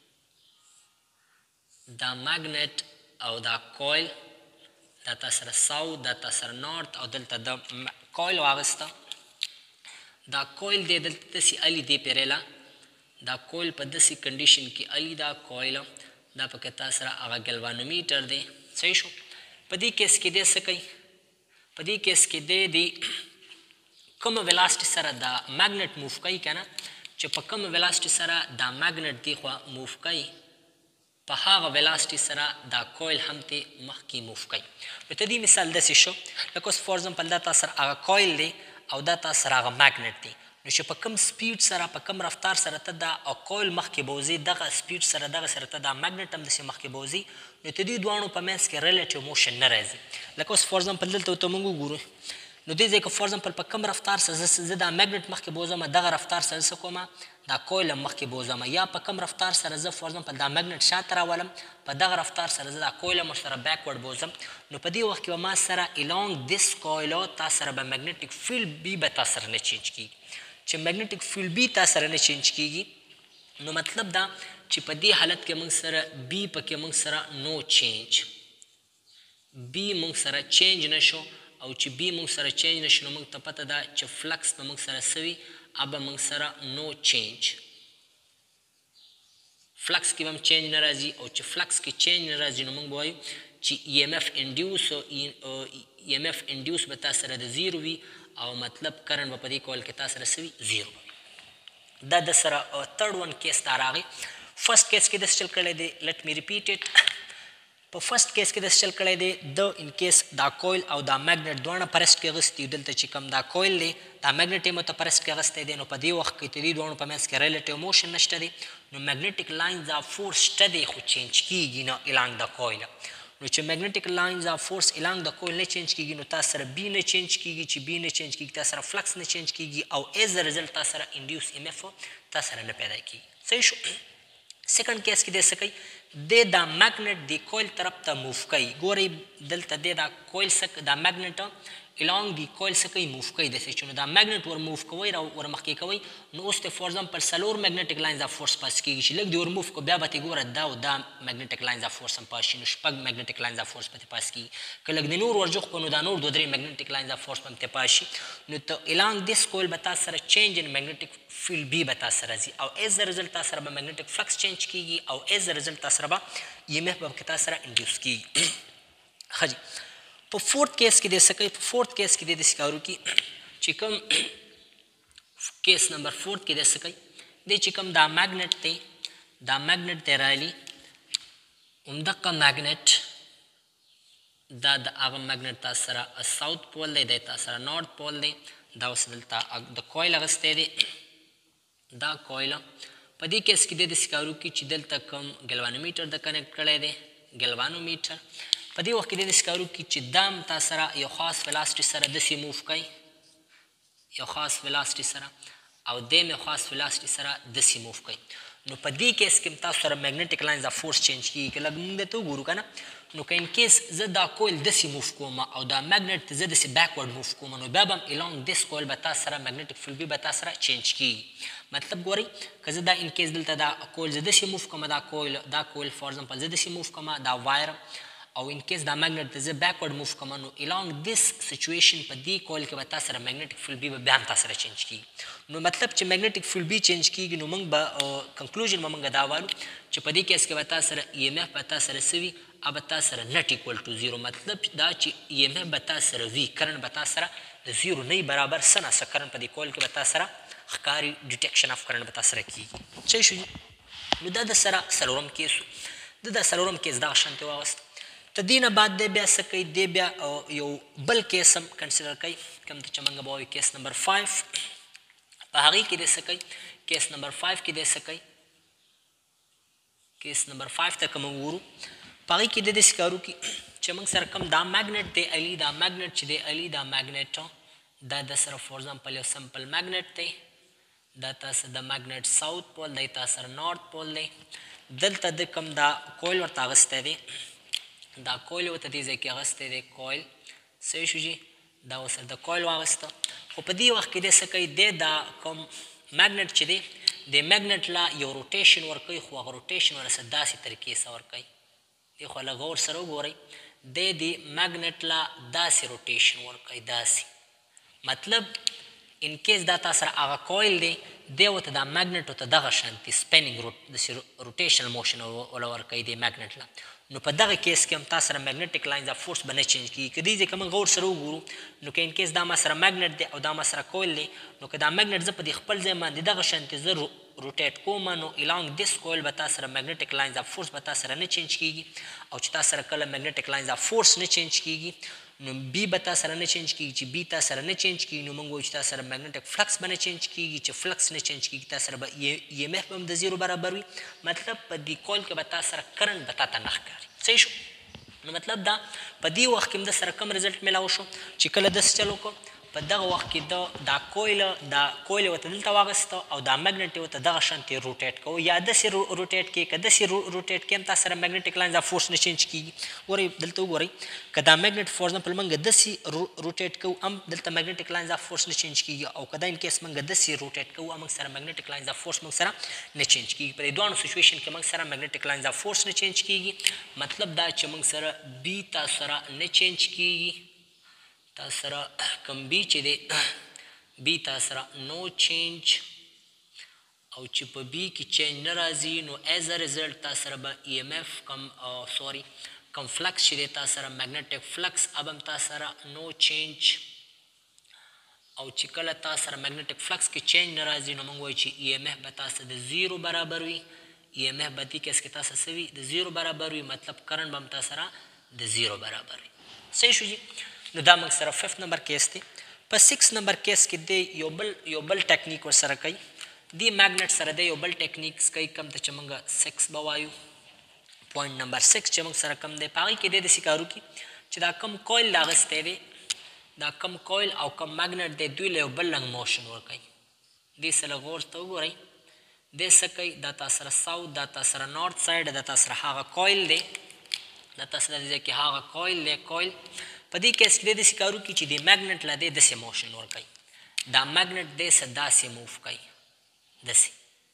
دا میګنټ او دا کویل دا تا سره ساوث دا تا سره نارت او دلته د کویل واغسته دا کویل دی دلته داسې الي دی پیریله دا کویل په داسې کنډیشن کې الي دا کویل دا پکې تا سره هغه ګلوانومیټر دی صحیح شو په دې کیس کې دی څه کوي په دې کیس کې دی د کومه ویلاسټي سره دا میګنټ موف کوي که نه چې په کومه ویلاسټي سره دا میګنټ دی خوا موف کوي په هغه ویلاسټي سره دا کویل هم ته مخکې موف کوي نو ته دې مثال داسې شو لکه اوس فور ایگزامپل دا تا سره هغه کویل دی او دا تا سره هغه میګنټ دی نو چې په کوم سپیډ سره په کوم رفتار سره ته دا کویل مخکې بوځي دغه سپیډ سره دغه سره ته دا میګنټ هم داسې مخکې بوځي نو ته دې دواړو په منځ کې ریلیټیو موشن نه راځي لکه اوس فور ایگزامپل دلته ورته موږ وګورو نو دې ځای کې فور ایگزامپل په کوم رفتار سره زه دا میګنټ مخکې بوځم دغه رفتار سره څه کوم دا کویل هم مخکې بوځم یا په کوم رفتار سره زه فور ایگزامپل دا میګنټ شاته راولم په دغه رفتار سره زه دا کویل هم ورسره بیکورډ بوځم نو په دې وخت کې به ما سره الانګ دس کویل تا سره به میګنیټک فیلډ بي به تا سره نه چینج کېږي چې میګنیټک فیلډ بي تا سره نه چینج کېږي نو مطلب دا چې په دې حالت کې موږ سره بي پکې موږ سره نو چینج بي موږ سره چینج نه شو او چې بي موږ سره چینج نه شو نو موږ ته پته ده چې فلکس به موږ سره څه وي ابه موږ سره نو چینج فلکس کې به هم چینج نه راځي او چې فلکس کې چینج نه راځي نو موږ به وایو چې ای ایم اف انډیوس ای ایم اف انډیوس به تا سره د زیرو وي او مطلب کرنټ به په دې کویل کې تا سره څه وي زیرو به دا د سره تھرډ ون کیس دا راغی فرسټ کیس کې داسې چل کړی دی لیټ می ریپیټ اټ په فرسټ کیس کې داسې چل کړی دی د ان کیس دا کویل او دا میګنټ دواړه پرسټ کې اغوستي دلته چې کوم دا کویل دی دا میګنټ یې مو ته پرسټ کې اغوستی دی نو په دې وخت کې د دې دواړو په منځ کې ریلیټیو موشن نشته دی نو میګنیټک لاینز آف فورس شته دی خو چینج کېږي نه الانګ د کویل نو چې میګنیټک لاینز آف فورس الانګ د کویل نه چینج کېږي نو تا سره بي نه چینج کېږي چې بي نه چینج کېږي تا سره فلکس نه چینج کېږي او ایز ا ریزلټ تا سره انډیوس ایم اف تا سره نه پیدا کېږي صحیح شو سیکنډ کیس کې دی څه کوي دی دا میګنیټ دی کویل طرف ته موف کوي ګورئ دلته دی دا کویل څه دا میګنیټ الانګ دی کویل څه کوي موف کوي داسې چې نو دا میګنیټ ور موف کوئ را ور مخکې کوئ نو اوس ته فور ایگزامپل څلور میګنیټک لاینز اف فورس پاس کېږي چې لږ دې ور موف کړو بیا به ترې ګوره دا او دا میګنیټک لاینز اف فورس هم پاس شي نو شپږ میګنیټک لاینز اف فورس به ترې پاس کېږي که لږ د نور ور جوخ کړو نو دا نور دوه درې میګنیټک لاینز اف فورس به هم ترې پاس شي نو ته الانګ دس کویل به تا سره چینج ان میګنیټک فیلډ بي به تا سره ځي او ایز د رزلټ تا سره به میګنیټک فلکس چینج کېږي او ایز د رزلټ تا سره به ای ایم اف به تا سره انډیوس کېږي ښه جي په فورت کیس کې دی څه کوي په فورت کیس کې دی داسې کار وکړي چې کوم کیس نمبر فورت کې دی څه کوي دی چې کوم دا میګنیټ دی دا میګنیټ دی رالي همدغه میګنیټ دا د هغه میګنیټ تاسو سره ساوث پول دی دی تاسو سره نارت پول دی دا اوس دلته د کویل اخیستی دی دا کویل په دې کیس کې دی داسې کار وکړي چې دلته کوم ګلوانومیټر د کنیکټ کړی دی ګلوانومیټر په دې وخت کې دی داسې کار وکړي چې دا هم تا سره یو خاص ویلاسټي سره داسې موف کوي یو خاص ویلاسټي سره او دی هم یو خاص ویلاسټي سره داسې موف کوي نو په دې کیس کې هم تاسو سره میګنیټک لاینز اف فورس چینج کېږي که لږ موږ درته وګورو که نه نو که ان کیس زه دا کویل داسې موف کوم او دا میګنیټ زه داسې بیکورډ موف کوم نو بیا به هم الانګ دس کویل به تا سره میګنیټک فیلډ بي به تا سره چینج کېږي مطلب ګورئ که زه دا ان کیس دلته دا کویل زه داسې موف کوم دا کویل دا کویل فار ایگزامپل زه داسې موف کوم دا وایر او ان کیس دا میګنیټ ته زه بیکورډ موف کوم نو الانګ دس سچویشن په دې کویل کې به تا سره میګنیټک فیلډ بي به بیا هم تا سره چینج کېږي نو مطلب چې میګنیټک فیلډ بي چینج کېږي نو موږ به کنکلوژن به موږ دا وایو چې په دې کیس کې به تا سره ای ایم اف به تا سره څه وي هغه به تا سره نټ ایکول ټو زیرو مطلب دا چې ای ایم اف به تا سره وي کرنټ به تا سره د زیرو نه برابر څه نه څه کرنټ په دې کویل کې به تا سره ښکاري ډیټیکشن اف کرنټ به تا سره کېږي صحیح شو نو دا د سره څلورم کیس د دا څلورم کیس دغه شانتې واغوست ته دې نه بعد دی بیا څه کوي دی بیا یو بل کیس هم کنسیډر کوي کوم ته چې موږ به وایو کیس نمبر فایو په هغې کې دی څه کوي کیس نمبر فایو کې دی څه کوي کیس نمبر فایو ته که موږ وګورو په هغې کې دی داسې کار وکړي چې موږ سره کوم دا میګنیټ دی الي دا میګنیټ چې دی الي دا میګنیټ دا د سره فور ایگزامپل یو سمپل میګنیټ دی دا تاسو د میګنیټ ساوث پول دی تاسو سره نارت پول دی دلته د کوم دا کویل ورته اخیستی دی دا کویل ورته دې ځای کې اخیستی دی کویل صحیح شو جي دا ورسره د کویل واخیسته خو په دې وخت کې دی څه کوي دی دا کوم میګنیټ چې دی د میګنیټ لا یو روټیشن ورکوي خو هغه روټیشن ورسره داسې طریقې سره ورکوي دې خو لږ غور سره وګورئ دی د میګنیټ لا داسې روټیشن ورکوي داسې مطلب ان کیس دا تا سره هغه کویل دی دی ورته دا میګنیټ ورته دغه شانتې سپیننګ داسې روټیشنل موشن وله ورکوي دی میګنیټ لا نو په دغه کیس کې هم تا سره میګنیټک لاینز اف فورس به نه چینج کېږي که دې ځای که موږ غور سره وګورو نو که ان کیس دا ما سره میګنیټ دی او دا ما سره کویل دی نو که دا میګنیټ زه په دې خپل ځای باندې دغه شانتې زه روټیټ کوم نو الانګ دس کویل به تا سره میګنیټک لاینز اف فورس به تا سره نه چینج کېږي او چې تا سره کله میګنیټک لاینز اف فورس نه چینج کېږي نو بی به تا سره نه چینج کېږي چې بی تا سره نه چینج کېږي نو موږ وایو چې تا سره میګنیټک فلکس به نه چینج کېږي چې فلکس نه چینج کېږي تا سره به ای ایم اف به هم د زیرو برابر وي مطلب په دې کویل کې به تا سره کرنټ به تا ته نه ښکاري صحیح شو نو مطلب دا په دې وخت کې هم د سره کوم رزلټ میلاو شو چې کله داسې چل وکړو په دغه وخت کې د دا کویل دا کویل ورته دلته واخیسته او دا میګنیټ یې ورته دغه شانتې روټیټ کوو یا داسې روټیټ کړي که داسې روټیټ کړي هم تا سره میګنیټک لاینز اف فورس نه چینج کېږي ګورئ دلته وګورئ که دا میګنیټ فور ایگزامپل موږ داسې روټیټ کوو هم دلته میګنیټک لاینز اف فورس نه چینج کېږي او که دا ان کیس موږ داسې روټیټ کوو موږ سره میګنیټک لاینز اف فورس موږ سره نه چینج کېږي په دې دواړو سچویشن کې موږ سره میګنیټک لاینز اف فورس نه چینج کېږي مطلب دا چې موږ سره بي تا سره نه چینج کېږي تا سره کوم بي چې دی بی تا سره نو چینج او چې په بی کې چینج نه راځي نو ایز ا ریزلټ تا سره به ای ایم اف کم سوري کم فلکس چې دی تا سره میګنیټک فلکس اب هم تا سره نو چینج او چې کله تا سره میګنیټک فلکس کې چینج نه راځي نو موږ وایو چې ای ایم اف به تا سره د زیرو برابر وي ای ایم اف به دې کیس کې تا سره څه وي د زیرو برابر وي مطلب کرنټ به هم تا سره د زیرو برابر وي صحیح شو جي نو دا موږ سره ففت نمبر کیس دی په سکس نمبر کیس کې دی یو بل یو بل ټیکنیک ورسره کوي دې میګنیټ سره دی یو بل ټیکنیکس کوي کوم ته چې موږ سکس به وایو پوینټ نمبر سکس چې موږ سره کوم دی په هغې کې دی داسې کار وکړي چې دا کوم کویل راغستی دی دا کوم کویل او کوم میګنیټ دی دوی له یو بل رنګ موشن ورکوي دې سره غور ته وګورئ دی څه کوي دا تا سره ساوث دا تا سره نارت سایډ دا تا سره هغه کویل دی دا تا سره دی کې هغه کویل دی کویل په دې کیس کې دی داسې کار وکړي چې د میګنټ له دی داسې موشن ورکوي دا میګنټ دی څه داسې موف کوي داسې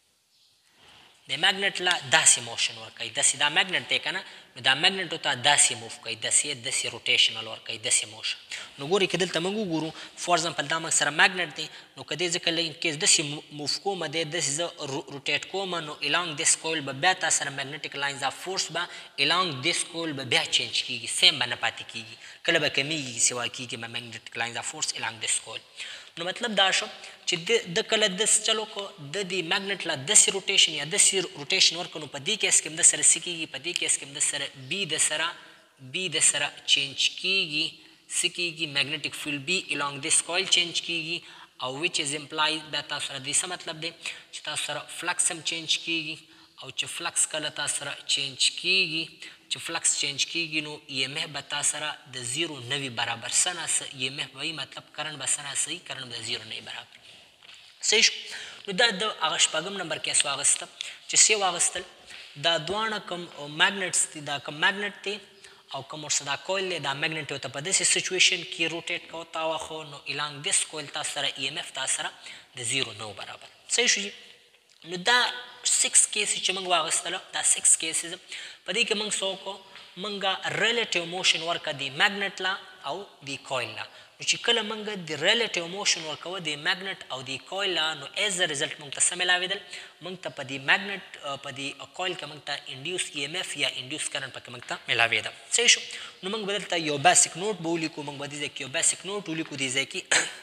د میګنټ له داسې موشن ورکوي داسې دا میګنټ دی که نه نو دا میګنټ ورته داسې موف کوي داسې داسې روټیشنل ورکوي داسې موشن نو ګورئ که دلته موږ وګورو فار ایگزامپل دا موږ سره میګنټ دی نو که دی زه کله ان کیس داسې موف کومه دی داسې زه روټیټ کومه نو الانګ دس کویل به بیا تا سره میګنټیک لاینز آف فورس به الانګ دس کویل به بیا چینج کېږي سیم به نه پاتې کېږي کله به کمیږي سوا کېږي به میګنټیک لاینز آف فورس الانګ دس کویل نو مطلب دا شو چې د کله دس چلو کو د دې میګنټ لا داسې روټیشن یا داسې روټیشن ورکړو نو په دې کیس کې هم د سره څه کېږي په دې کیس کې هم د سره بي د سره بي د سره چینج کېږي څه کېږي میګنټیک فیلډ بي الانګ دس کویل چینج کېږي او وچ از امپلای دا تاسو سره دې څه مطلب دی چې تاسو سره فلکس هم چینج کېږي او چې فلکس کله تاسو سره چینج کېږي چې فلکس چینج کېږي نو ای ایم اف به تا سره د زیرو نه وي برابر څه نه څه ای ایم اف به وي مطلب کرنټ به څه نه څه وي کرنټ به د زیرو نه وي برابر صحیح شو نو دا د هغه شپږم نمبر کیس واخیسته چې سی واخیستل دا دواړه کوم میګنټس دي دا کوم میګنټ دی او کوم ورسره دا کویل دی دا میګنټ ورته په داسې سچویشن کې روټیټ کوو تا واخو نو الانګ دس کویل تا سره ای ایم اف تا سره د زیرو نه برابر صحیح شو جي نو دا سکس کیسز چې موږ واخیستله دا سکس کیسز په دې کې موږ څه وکړو موږ ریلیټیو موشن ورکړه د میګنټ لا او د کویل لا نو چې کله موږ د ریلیټیو موشن ورکوه د میګنټ او د کویل لا نو ایز ا ریزلټ موږ ته څه میلاوېدل موږ ته په د میګنټ په د کویل کې موږ ته انډیوس ای ایم اف یا انډیوس کرنټ پکې موږ ته میلاوېده صحیح شو نو موږ به دلته یو بیسک نوټ به ولیکو موږ به دې ځای کې یو بیسک نوټ ولیکو دې ځای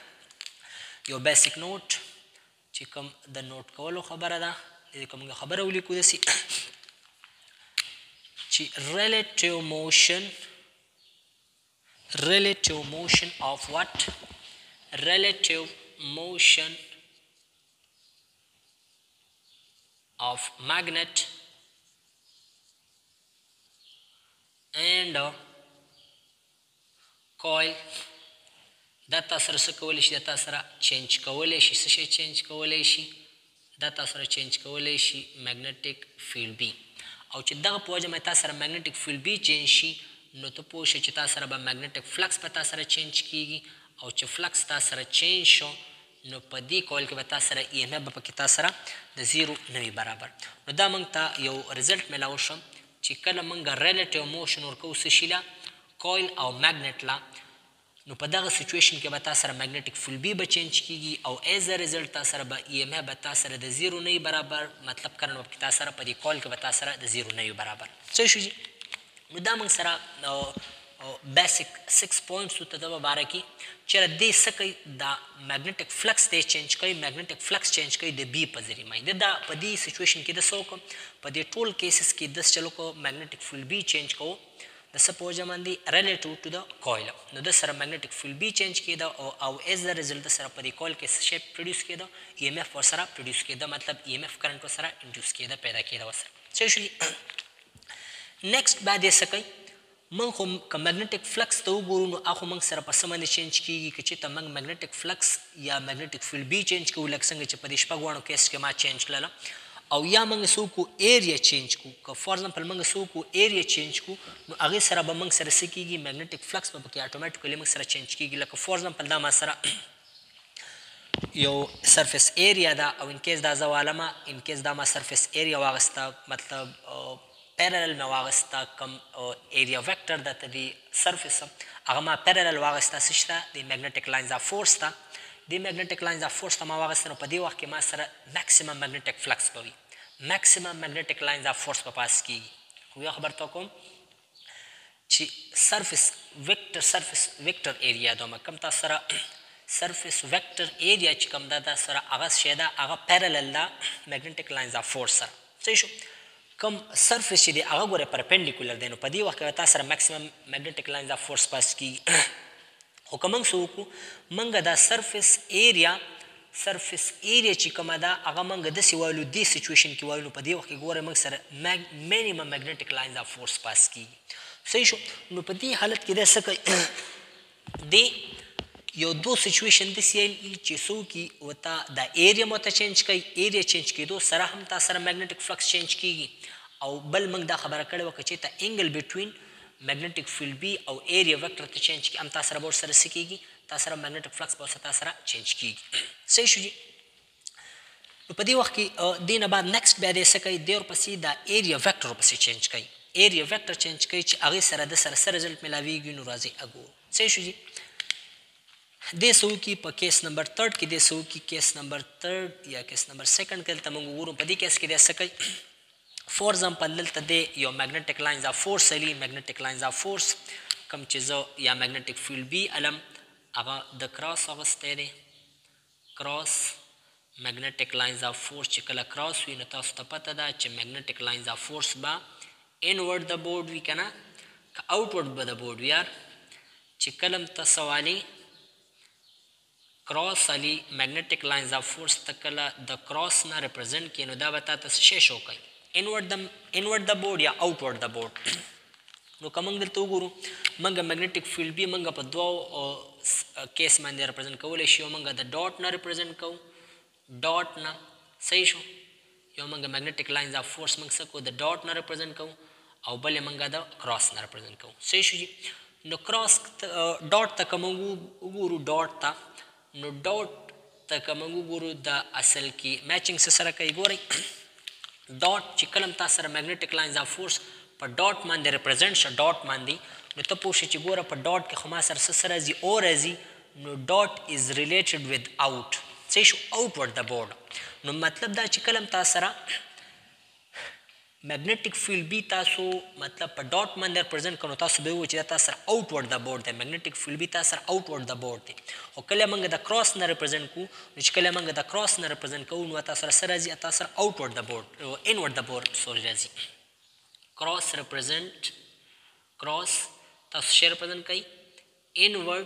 کې یو بیسک نوټ چې کوم د نوټ کولو خبره ده دې کې موږ خبره ولیکو داسې چې relative motion relative motion of what relative motion of magnet and uh, coil دا تاسو سره څه کولی شي دا تاسو سره چینج کولی شي څه شی چینج کولی شي دا تاسو سره چینج کولی شي میګنیټیک فیلډ بي او چې دغه په وجه باندې تاسو سره میګنیټیک فیلډ بي چینج شي نو ته پوه شې چې تاسو سره به میګنیټیک فلکس په تاسو سره چینج کېږي او چې فلکس تاسو سره چینج شو نو په دې کویل کې به تاسو سره ای ایم اف به پکې تاسو سره د زیرو نه وي برابر نو دا موږ ته یو ریزلټ میلاو شو چې کله موږ ریلیټیو موشن ورکوو څه شي له کویل او میګنیټ له نو په دغه سچویشن کې به تاسو سره میګنیټیک فیلډ بي به چینج کېږي او ایز ا ریزلټ تاسو سره به ای ایم اف به تاسو سره د زیرو نه وي برابر مطلب کرنټ به پکې تاسو سره په دې کویل کې به تاسو سره د زیرو نه وي برابر صحیح شو جي نو دا موږ سره بیسک سکس پوینټس ته د باره کې چېرې دې څه کوي دا میګنیټیک فلکس دی چینج کوي میګنیټیک فلکس چینج کوي د بي په ذریعه باندې دا په دې سچویشن کې د څه وکړو په دې ټول کیسز کې داسې چلو کوو میګنیټیک فیلډ بي چینج کوو د څه په وجه باندې ریلیټیو ټو د کویل نو د سره میګنیټیک فیلډ بي چینج کېده او ایز د ریزلټ د سره په دې کویل کې څه شی پروډیوس کېده ای ایم اف ورسره پروډیوس کېده مطلب ای ایم اف کرنټ ورسره انډیوس کېده پیدا کېده ورسره صحیح شو نیکسټ بعد یې څه کوي موږ خو که میګنیټیک فلکس ته وګورو نو هغه موږ سره په څه باندې چینج کېږي که چېرته موږ میګنیټیک فلکس یا میګنیټیک فیلډ بي چینج کوو لکه څنګه چې په دې شپږ واړو کیس کې ما چینج کړله او یا موږ څه وکړو ایریا چینج کړو که فار ایگزامپل موږ څه وکړو ایریا چینج کړو نو هغې سره به موږ سره څه کېږي میګنیټیک فلکس به پکې اټومیټیکلی موږ سره چینج کېږي لکه فار ایگزامپل دا ما سره یو سرفیس ایریا ده او انکیس دا زه والمه انکیس دا ما سرفیس ایریا واخیسته مطلب پیرل مې واخیسته کوم ایریا ویکټر ده ته د سرفیس هغه ما پیرل واخیسته څه شته د میګنیټیک لاینز آف فورس ته د میګنیټیک لاینز آف فورس ته ما واخیسته نو په دې وخت کې ما سره میکسیمم میګنیټیک فلکس به وي میکسیمم میګنیټیک لاینز آف فورس به پاس کېږي خو یو خبر ته کوم چې سرفیس ویکټر سرفیس ویکټر ایریا دومه کوم تاسو سره سرفیس ویکټر ایریا چې کوم ده دا سره هغه شی ده هغه پیرلل ده میګنیټیک لاینز آف فورس سره صحیح شو کوم سرفیس چې دی هغه ګوره پرپینډیکولر دی نو په دې وخت کې تاسو سره میکسیمم میګنیټیک لاینز آف فورس پاس کېږي خو که موږ څه وکړو موږ دا سرفیس ایریا سرفیس ایریا چې کومه ده هغه موږ داسې وایلو دې سچویشن کې وایلو په دې وخت کې ګوره موږ سره مینیمم میګنیټیک لاینز آف فورس پاس کېږي صحیح شو نو په دې حالت کې دا څه کوي دی یو دو سچویشن داسې چې څوک ورته دا ایریا مو ته چینج کوي، ایریا چینج کېدو سره هم تا سره میګنیټک فلکس چینج کېږي. او بل موږ دا خبره کړې وه که چېرته انګل بټوین میګنیټک فیلډ بي او ایریا ویکټر ته چینج کړي هم تا سره به ورسره څه کېږي، تا سره میګنیټک فلکس به ورسره تا سره چینج کېږي. صحیح شو جي. نو په دې وخت کې دې نه بعد نیکسټ بیا دی څه کوي، دی ورپسې دا ایریا ویکټر ورپسې چینج کوي، ایریا ویکټر چینج کوي چې هغې سره د سره څه رزلټ میلاویږي. نو راځئ اګورو. صحیح شو جي. دې څه وکړي په کیس نمبر تھرډ کې دې څه وکړي، کیس نمبر تھرډ یا کیس نمبر سیکنډ کې دلته موږ وګورو. په دې کیس کې دی څه کوي، فور ایگزامپل دلته دی یو میګنیټک لاینز آف فورس علي، میګنیټک لاینز آف فورس کوم چې زه یا میګنیټک فیلډ بي علم هغه د کراس اغوستی دی، کراس میګنیټک لاینز آف فورس چې کله کراس وي نو تاسو ته پته ده چې میګنیټک لاینز آف فورس به انورډ د بورډ وي که نه، که آوټورډ به د بورډ وي. یار چې کله م ته سوالي کراس علي میګنیټک لاینز آف فورس ته کله د کراس نه ریپرزینټ کړي نو دا به تا ته څه شی شو کوي، انورډ د بورډ یا آوټورډ د بورډ. نو که موږ دلته وګورو موږ میګنیټک فیلډ بي موږ په دوو کیس باندې ریپرزینټ کولی شي. یو موږ د ډاټ نه ریپرزینټ کوو، ډاټ نه. صحیح شو. یو موږ میګنیټک لاینز آف فورس موږ څه کوو، د ډاټ نه ریپرزینټ کوو، او بل یې موږ د کراس نه ریپرزینټ کوو. صحیح شو جي. نو کراس ډاټ ته که موږ وګورو، ډاټ ته نو ډاټ ته که موږ وګورو د اصل کې میچنګ څه سره کوي. ګورئ ډاټ چې کله هم تا سره میګنیټک لاینز آف فورس په ډاټ باندې ریپرزینټ شه، ډاټ باندې، نو ته پوه شې چې ګوره په ډاټ کې خو ما سره څه څه راځي، او راځي. نو ډاټ از ریلیټډ ود آوټ. صحیح شو، آوټورډ د بورډ. نو مطلب دا چې کله هم تا سره میګنیټک فیلډ بي تاسو مطلب په ډاټ باندې ریپرزینټ کړو، تاسو به ووایو چې دا تا سره آوټورډ د بورډ دی، میګنیټک فیلډ بي تا سره آوټورډ د بورډ دی. خو کله موږ د کراس نه ریپرزینټ کوو نو چې کله موږ د کراس نه ریپرزینټ کوو نو تا سره څه راځي، تا سره آوټورډ د بورډ انورډ د بورډ سوري راځي. کراس ریپرزینټ، کراس تاسو شی ریپرزینټ کوي انورډ،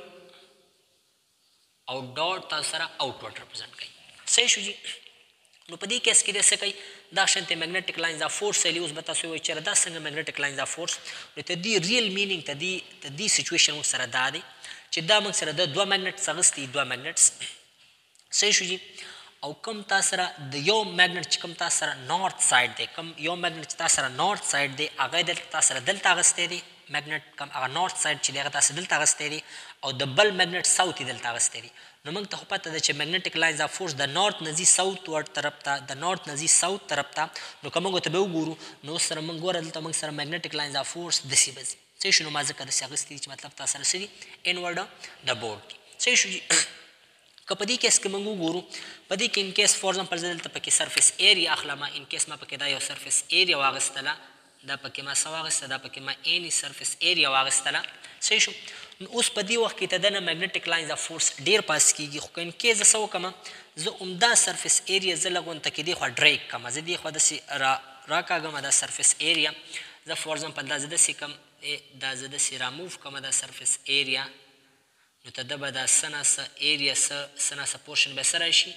او ډاټ تاسو سره آوټورډ ریپرزینټ کوي. صحیح شو جي. نو په دې کیس کې د څه کوي، دا شانتې میګنیټک لاینز آف فورس ویلي. اوس به تاسو ووایئ چېرې دا څنګه میګنیټک لاینز آف فورس. نو ته دې ریل مینینګ ته دې د دې سچویشن موږ سره دا دی چې دا موږ سره د دوه میګنیټس اخیستي، دوه میګنیټس. صحیح شو جي. او کوم تا سره د یو میګنیټ چې کوم تا سره نارت سایډ دی، کوم یو میګنیټ چې تا سره نارت سایډ دی هغه دلته تا سره دلته اخیستی دی میګنیټ، کوم هغه نارت سایډ چې دی هغه تاسو دلته اخیستی دی، او د بل میګنیټ ساوت یې دلته اخیستی دی. نو موږ ته خو پته ده چې میګنیټک لاینز آف فورس د نارت نه ځي ساوت ورډ طرف ته، د نارت نه ځي ساوت طرف ته. نو که موږ ورته به وګورو نو اوس سره موږ ګوره دلته موږ سره میګنیټک لاینز آف فورس داسې به ځي. صحیح شو. نو ما ځکه داسې اخیستي چې مطلب تا سره څه دي، انورډ د بورډ دي. صحیح شو جي. که په دې کیس کې موږ وګورو، په دې کې ان کیس فور ایگزامپل زه دلته پکې سرفیس ایریا اخلم، ان کیس ما پکې دا یو سرفیس ایریا واخیستله، دا پکې ما څه واخیسته، دا پکې ما اینی سرفیس ایریا واخیستله. صحیح شو. نو اوس په دې وخت کې ته دنه میګنیټک لاینز آف فورس ډېر پاس کېږي. خو که ان کیس زه څه وکړم، زه عمده سرفیس ایریا زه لږ غونته کې دې خوا ډریک کړم، زه دې خوا داسې را راکاږم دا سرفیس ایریا. زه فور ایگزامپل دا زه داسې کړم، دا زه داسې راموف کړم دا سرفیس ایریا. نو ته ده به دا څه نه څه ایریا څه څه نه څه پورشن به څه راشي،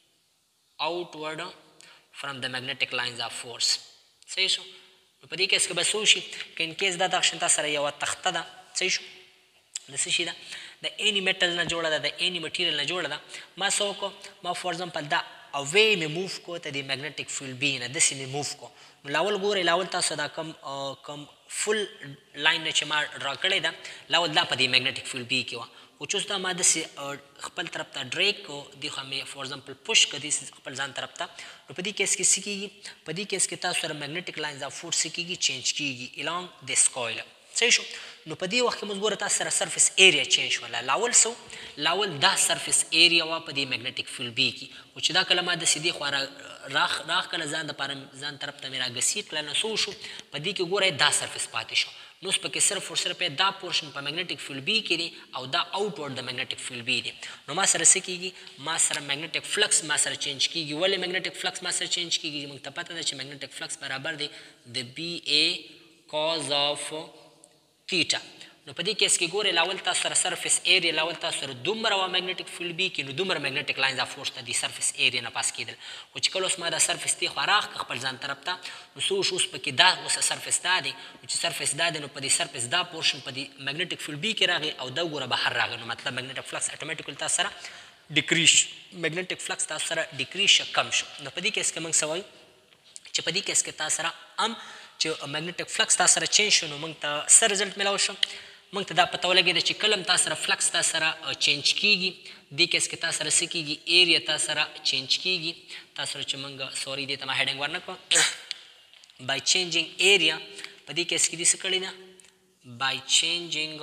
آوټورډ فرام د میګنیټک لاینز آف فورس. صحیح شو. نو په دې کیس کې به څه وشي، که ان کیس دا دغه شان تا سره یوه تخته ده. صحیح شو. د څه شي ده، د اینی میټل نه جوړه ده، د اینی مټیریل نه جوړه ده. ما څه وکړو، ما فور ایگزامپل دا اوی مې موف کو ته د میګنیټک فیلډ بي نه داسې مې موف کو. نو لاول ګورئ، لاول تاسو دا کم کم فل لاین نه چې ما ډرا کړې ده، لاول دا په دې میګنیټک فیلډ بي کې وه. خو چې اوس دا ما داسې خپل طرف ته ډریک کو، دې خوا مې فور ایگزامپل پوش کړه داسې خپل ځان طرف ته. نو په دې کیس کې څه کېږي، په دې کیس کې تاسو سره میګنیټک لاینز آف فورس څه کېږي، چینج کېږي الانګ دس کویل. صحیح شو. نو په دې وخت کې موږ ګوره تاسو سره سرفیس ایریا چینج شوله. لاول څه لاول دا سرفیس ایریا وه په دې میګنیټک فیلډ بي کې، خو چې دا کله ما داسې دې خوا راخ راخ کله ځان دپاره ځان طرف ته مې راګسیر کړله، نو څه وشو، په دې کې ګوره دا سرفیس پاتې شو. نو اوس پکې صرف او صرف دا پورشن په میګنیټک فیلډ بي کې دی او دا آوټورډ د میګنیټک فیلډ بي دی. نو ما سره څه کېږي، ما سره میګنیټک فلکس ما سره چینج کېږي. ولې میګنیټک فلکس ما سره چینج کېږي، موږ ته پته ده چې میګنیټک فلکس برابر دی د بي اے کاز آف تیټا. نو په دې کیس کې ګورئ لاول تاسو سره سرفیس ایریا لاول تاسو سره دومره وه میګنیټک فیلډ بي کې نو دومره میګنیټک لاینز آف فورس ته د سرفیس ایریا نه پاس کېدل خو چې کله اوس ما دا سرفیس دې خوا راغ خپل ځان طرف ته نو څه وشو اوس پکې دا اوس سرفیس دا دی چې سرفیس دا دی نو په دې سرفیس دا پورشن په دې میګنیټک فیلډ بي کې راغی او دا ګوره بهر راغی نو مطلب میګنیټک فلکس اټومیټیکلی تاسو سره ډیکریز میګنیټک فلکس تاسو سره ډیکریز شه کم شو نو په دې کیس کې موږ څه وایو چې په دې کیس کې تاسو سره هم چې میګنیټک فلکس تاسو سره چینج شو نو موږ ته څه رزلټ میلاو شو موږ ته دا پته ولګېده چې کله هم تاسو سره فلکس تاسو سره چینج کېږي دې کیس کې تاسو سره څه کېږي ایریا تاسو سره چینج کېږي تاسو سره چې موږ سوري دې ته ما هیډنګ ورنه کړو بای چینجینګ ایریا په دې کیس کې دې څه کړې ده بای چینجینګ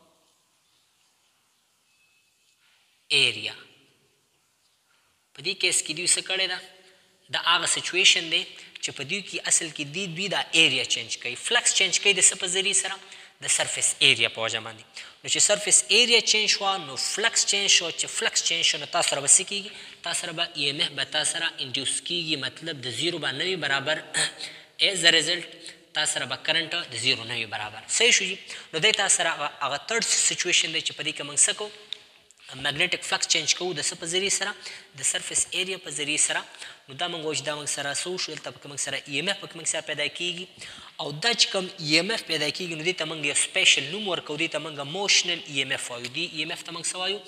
ایریا په دې کیس کې دوی څه کړی ده دا هغه سچویشن دی چې په دوی کې اصل کې دی دوی دا ایریا چینج کوي فلکس چینج کوي د څه په ذریعې سره د سرفیس ایریا په وجه باندې نو چې سرفیس ایریا چینج شوه نو فلکس چینج شو چې فلکس چینج شو نو تاسو سره به څه کېږي تاسو سره به ای ایم ایف به تاسو سره انډیوس کېږي مطلب د زیرو به نه وي برابر ایز د ریزلټ تاسو سره به کرنټ د زیرو نه وي برابر صحیح شو جي نو دی تاسو سره هغه ترډ سچویشن دی چې په دې کې موږ څه کوو میګنیټک فلکس چینج کوو د څه په ذریعې سره د سرفیس ایریا په ذریعې سره نو دا موږ وایو چې دا موږ سره څه وشو دلته پکې موږ سره ای ایم ایف پکې موږ سره پیدا کېږي او دا چې کوم ای ایم ایف پیدا کېږي نو دې ته موږ یو سپیشل نوم ورکوو دې ته موږ موشنل ای ایم ایف وایو دې ای ایم ایف ته موږ څه وایو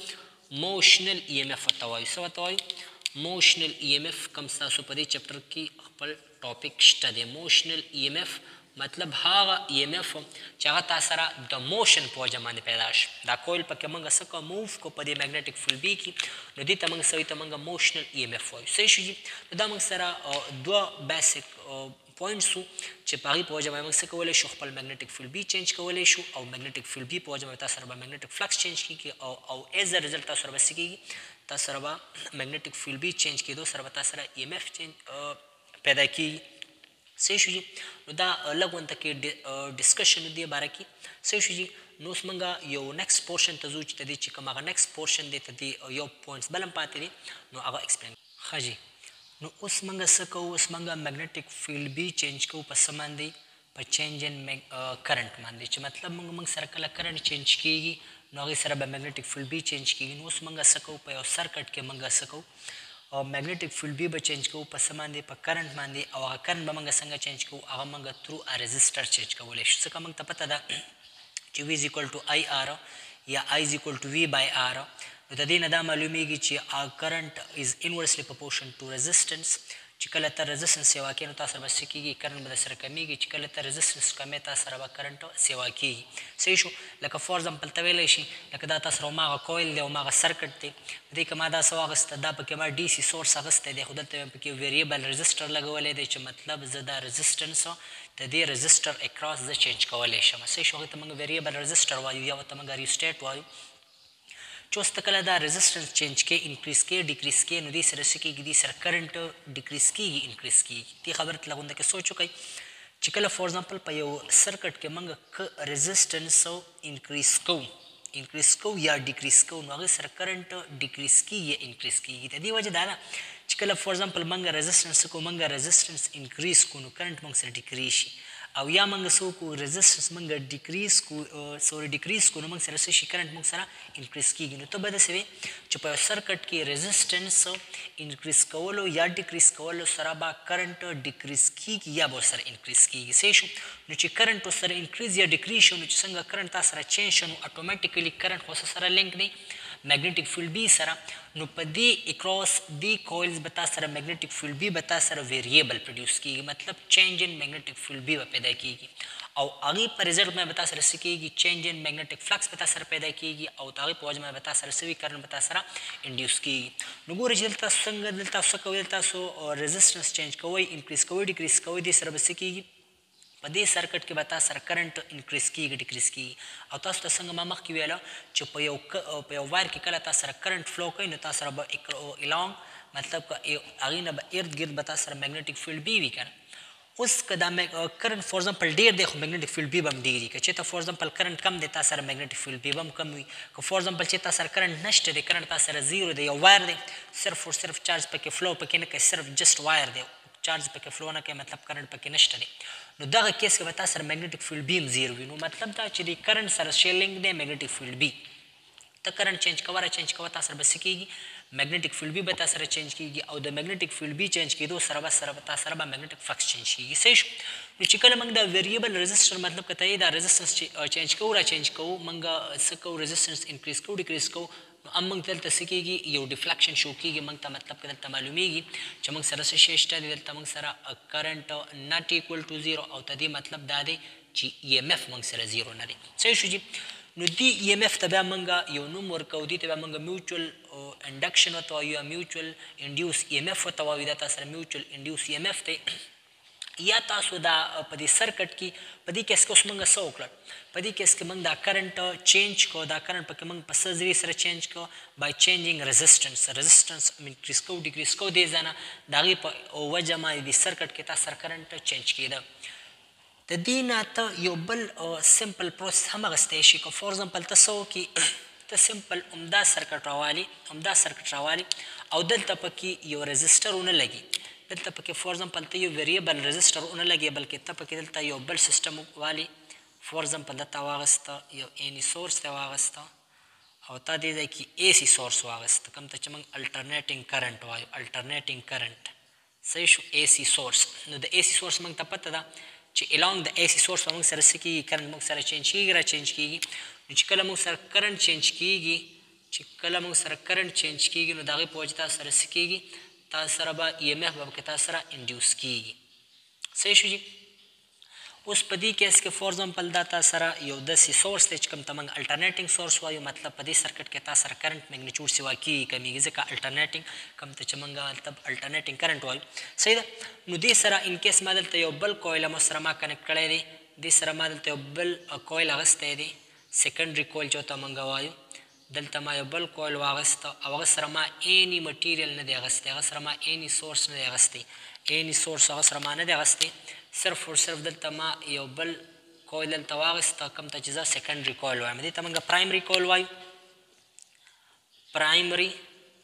موشنل ای ایم ایف ورته وایو څه ورته وایو موشنل ای ایم ایف کوم ستاسو په دې چپټر کې خپل ټاپک شته دی موشنل ای ایم ایف مطلب هغه ای ایم ایف چې هغه تاسو سره د موشن په وجه باندې پیدا شي دا کویل پکې موږ څه کوو موو کو په دې میګنیټک فیلډ بي کې نو دې ته موږ څه وایو ته موږ موشنل ای ایم ایف وایو صحیح شو جي نو دا موږ سره دوه بیسک پوینټس وو چې په هغې په وجه باندې موږ څه کولی شو خپل میګنیټک فیلډ بي چینج کولی شو او میګنیټک فیلډ بي په وجه باندې تاسو سره به میګنیټک فلکس چینج کېږي او او ایز ا ریزلټ تاسو سره به څه کېږي تاسو سره به میګنیټک فیلډ بي چینج کېدو سره به تاسو سره ای ایم ایف چینج پیدا کېږي صحیح شو جي نو دا لږ ونته کې ډسکشن دې باره کې صحیح شو جي نو اوس موږ یو نیکسټ پورشن ته ځو چې ته دې چې کوم هغه نیکسټ پورشن دی ته دې یو پوینټس بل هم پاتې دی نو هغه ایکسپلین ښه جي نو اوس موږ څه کوو اوس موږ میګنیټک فیلډ بي چینج کوو په څه باندې په چینج ان کرنټ باندې چې مطلب موږ موږ سره کله کرنټ چینج کېږي نو هغې سره به میګنیټک فیلډ بي چینج کېږي نو اوس موږ څه کوو په یو سرکټ کې موږ څه کوو او میګنیټک فیلډ بي به چینج کوو په څه باندې په کرنټ باندې او هغه کرنټ به موږ څنګه چینج کوو هغه موږ تھرو ا رزسټر چینج کولی شو ځکه موږ ته پته ده چې وي از ایکول ټو آی آر یا آی از ایکول ټو وي بای آر نو د دې نه دا معلومیږي چې کرنټ از انورسلی پرپورشن ټو رزسټنس چې کله ته رزسټنس سیوا کوې نو تاسو سره به څه کېږي کرنټ به درسره کمیږي چې کله ته رزسټنس کمې تاسو سره به کرنټ سیوا کېږي صحیح شو لکه فار ایگزامپل ته ویلی شي لکه دا تاسو سره هماغه کویل دی هماغه سرکټ دی په دې کې ما دا څه واخېسته دا پکې ما ډي سي سورس اخیستی دی خو دلته مې پکې ویریبل رزسټر لګولی دی چې مطلب زه دا رزسټنس د دې رزسټر اکراس زه چینج کولی شم صحیح شو هغې ته موږ ویریبل رزسټر وایو یا ورته موږ ریسټیټ وایو چې اوس ته کله دا رزسټنس چینج کې انکریز کې ډیکریز کې نو دې سره څه کېږي دې سره کرنټ ډیکریز کېږي انکریز کېږي دې خبرې ته لږ غونډه کې سوچ وکړئ چې کله فار ایگزامپل په یو سرکټ کې موږ که رزسټنس انکریز کوو انکریز کوو یا ډیکریز کوو نو هغې سره کرنټ ډیکریز کېږي یا انکریز کېږي د دې وجه دا ده چې کله فار ایگزامپل موږ رزسټنس کوو موږ رزسټنس انکریز کوو نو کرنټ موږ سره ډیکریز شي او یا موږ څه وکړو رزسټنس موږ ډیکریز کړو سوري ډیکریز کړو نو موږ سره څه شي کرنټ موږ سره انکریز کېږي نو ته به داسې وې چې په یو سرکټ کې رزسټنس انکریز کولو یا ډیکریز کولو سره به کرنټ ډیکریز کېږي یا به ورسره انکریز کېږي صحیح شو نو چې کرنټ ورسره انکریز یا ډیکریز شو نو چې څنګه کرنټ تا سره چینج شو نو اټومیټیکلي کرنټ خو سره لینک دی میګنیټک فیلډ بي سره نو په دې اکراس دې کویلز به تا سره میګنیټک فیلډ بي به تا سره ویریبل پروډیوس کېږي مطلب چینج ان میګنیټک فیلډ بي به پیدا کېږي او هغې په رزلټ باندې به تا سره څه کېږي چینج ان میګنیټک فلکس به تا سره پیدا کېږي او د هغې په وجه باندې به تا سره څه وي کرنټ به تا سره انډیوس کېږي نو ګورئ چې دلته څنګه دلته تاسو څه کوئ دلته تاسو رزسټنس چینج کوئ انکریز کوئ ډیکریز کوئ دې سره به څه کېږي په دې سرکټ کې به تا سره کرنټ انکریز کېږي ډیکریز کېږي او تاسو ته څنګه ما مخکې ویله چې په یو په یو وایر کې کله تا سره کرنټ فلو کوي نو تا سره به الانګ مطلب که هغې نه به ارد ګرد به تا سره میګنیټک فیلډ بي وي که نه اوس که دا کرنټ فار ایگزامپل ډېر دی خو میګنیټک فیلډ بي به هم ډېر وي که چېرته فار ایگزامپل کرنټ کم دی تا سره میګنیټک فیلډ بي به هم کم وي که فار ایگزامپل چې تا سره کرنټ نشته دی کرنټ تا سره زیرو دی یو وایر دی صرف او صرف چارج پکې فلو پکې نه کوي صرف جسټ وایر دی چارج پکې فلو نه کوي مطلب کرنټ پکې نشته دی نو دغه کیس کې به تا سره میګنیټک فیلډ بي هم زیرو وي نو مطلب دا چې د کرنټ سره ښې لینک دی میګنیټک فیلډ بي ته کرنټ چینج کوه را چینج کوه تا سره به څه کېږي میګنیټک فیلډ بي به تا سره چینج کېږي او د میګنیټک فیلډ بي چینج کېدو سره به سره به تا سره به میګنیټک فلکس چینج کېږي صحیح شو نو چې کله موږ دا ویریبل رزسټر مطلب که ته یې دا رزسټنس چینج کوو را چینج کوو موږ څه کوو رزسټنس انکریز کوو ډیکریز کوو نو هم موږ دلته څه کېږي یو ډیفلیکشن شو کېږي موږ ته مطلب که دلته معلومیږي چې موږ سره څه شی شته دی دلته موږ سره کرنټ ناټ ایکول ټو زیرو او ته دې مطلب دا دی چې ای ایم اف موږ سره زیرو نه دی صحیح شو جي نو دی ای ایم اف ته بیا موږ یو نوم ورکوو دې ته بیا موږ میوچل انډکشن ورته وایو یا میوچل انډیوس ای ایم اف ورته وایو دا تا سره میوچل انډیوس ای ایم اف دی یا تاسو دا په دې سرکټ کې په دې کیس کې اوس موږ څه وکړل په دې کیس کې موږ دا کرنټ چینج کو دا کرنټ پکې موږ په څه ذریعې سره چینج کو بای چینجینګ رزسټنس رزسټنس انکریز کو ډیکریز کو دې ځای نه د هغې په وجه باندې د سرکټ کې تا سره کرنټ چینج کېده د دې نه ته یو بل سمپل پروسس هم اخیستی شي که فور ایگزامپل ته څه وکړي ته سمپل عمده سرکټ راوالي عمده سرکټ راوالي او دلته پکې یو رزسټر ونه لګي دلته پکې فور ایگزامپل ته یو ویریبل رزسټر ونه لګي بلکې ته پکې دلته یو بل سیسټم والي فور ایگزامپل دلته واغسته یو اینی سورس ته واغسته او تا دې ځای کې اے سی سورس واغسته کوم ته چې موږ الټرنیټینګ کرنټ وایو الټرنیټینګ کرنټ صحیح شو اے سی سورس نو د اے سی سورس موږ ته پته ده چې الانګ د اے سی سورس به موږ سره څه کېږي کرنټ موږ سره چینج کېږي را چینج کېږي نو چې کله موږ سره کرنټ چینج کېږي چې کله موږ سره کرنټ چینج کېږي نو د هغې په وجه تا سره څه کېږي تا سره به ای ایم اف به پکې تا سره انډیوس کېږي صحیح شو جي اوس په دې کیس کې فور ایگزامپل دا تا سره یو داسې سورس دی چې کوم ته موږ الټرنیټینګ سورس وایو مطلب په دې سرکټ کې تا سره کرنټ میګنیچیوډ سیوا کېږي کمیږي ځکه الټرنیټینګ کوم ته چې موږ مطلب الټرنیټینګ کرنټ وایو صحیح ده نو دې سره ان کیس ما دلته یو بل کویل هم سره ما کنیکټ کړی دی دې سره ما دلته یو بل کویل اخیستی دی سیکنډري کویل چې ورته موږ وایو دلته ما یو بل کویل واغسته او هغه سره ما اینی مټیریل نه دی اخیستی هغه سره ما اینی سورس نه دی اخیستی اینی سورس هغه سره ما نه دی اخیستی صرف اور صرف دلته ما یو بل کویل دلته واغسته کوم ته چې زه سیکنډري کویل وایم دې ته موږ پرایمري کویل وایو پرایمري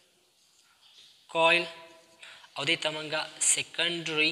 کویل او دې ته موږ سیکنډري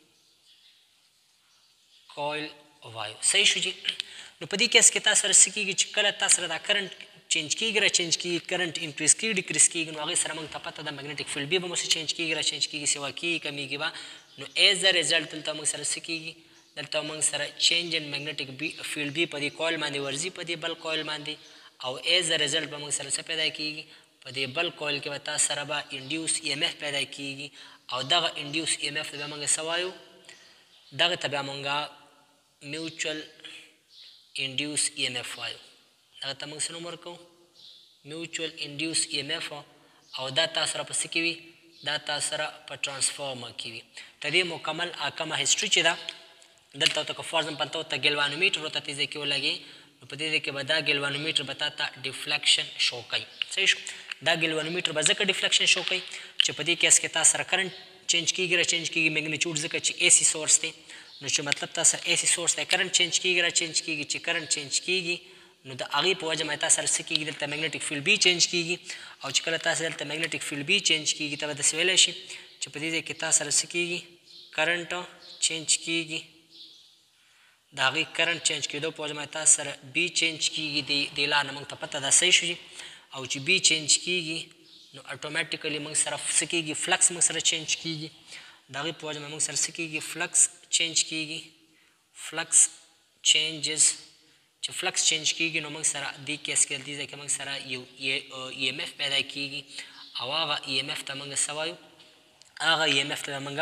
کویل وایو صحیح شو جي نو په دې کیس کې تا سره څه کېږي چې کله تا سره دا کرنټ چینج کېږي را چینج کېږي کرنټ انکریز کېږي ډیکریز کېږي نو هغې سره موږ ته پته ده میګنیټک فیلډ بي به مو چینج کېږي را چینج کېږي سیوا کېږي کمیږي به نو ایز ا ریزلټ دلته موږ سره څه کېږي دلته موږ سره چینج ان میګنیټک بي فیلډ بي په دې کویل باندې ورځي په دې بل کویل باندې او ایز ا ریزلټ به موږ سره څه پیدا کېږي په دې بل کویل کې به تا سره به انډیوس ای ایم اف پیدا کېږي او دغه انډیوس ای ایم اف ته بیا موږ څه وایو دغه ته بیا موږ میوچل انډیوس ای ایم اف وایو دغه ته موږ څه نوم ورکوو میوچل انډیوس ای ایم اف او دا تا سره په څه کې وي دا تا سره په ټرانسفارمر کې وي د دې مکمل کومه هسټري چې ده دلته ورته که فور ایگزامپل ته ورته ګلوانومیټر ورته دې ځای کې ولګې نو په دې ځای کې به دا ګلوانومیټر به تا ته ډیفلیکشن شو کوي صحیح شو دا ګلوانومیټر به ځکه ډیفلیکشن شو کوي چې په دې کیس کې تا سره کرنټ چینج کېږي را چینج کېږي میګنیچیوډ ځکه چې اے سی سورس دی نو چې مطلب تا سره اے سی سورس دی کرنټ چینج کېږي را چینج کېږي چې کرنټ چینج کېږي نو د هغې په وجه باندې تا سره څه کېږي دلته میګنیټک فیلډ بي چینج کېږي او چې کله تاسو دلته میګنیټک فیلډ بي چینج کېږي ته به داسې ویلی شي چې په دې ځای کې تا سره څه کېږي کرنټ چینج کېږي د هغې کرنټ چینج کېدو په وجه باندې تا سره بي چینج کېږي دې لار نه موږ ته پته ده صحیح شو او چې بي چینج کېږي نو اټومیټیکلی موږ سره څه کېږي فلکس موږ سره چینج کېږي د هغې په وجه باندې موږ سره څه کېږي فلکس چینج کېږي فلکس چینجز چې فلکس چینج کېږي نو موږ سره دې کیس کې دې ځای کې موږ سره یو ای ایم اف پیدا کېږي او هغه ای ایم اف ته موږ څه وایو هغه ای ایم اف ته موږ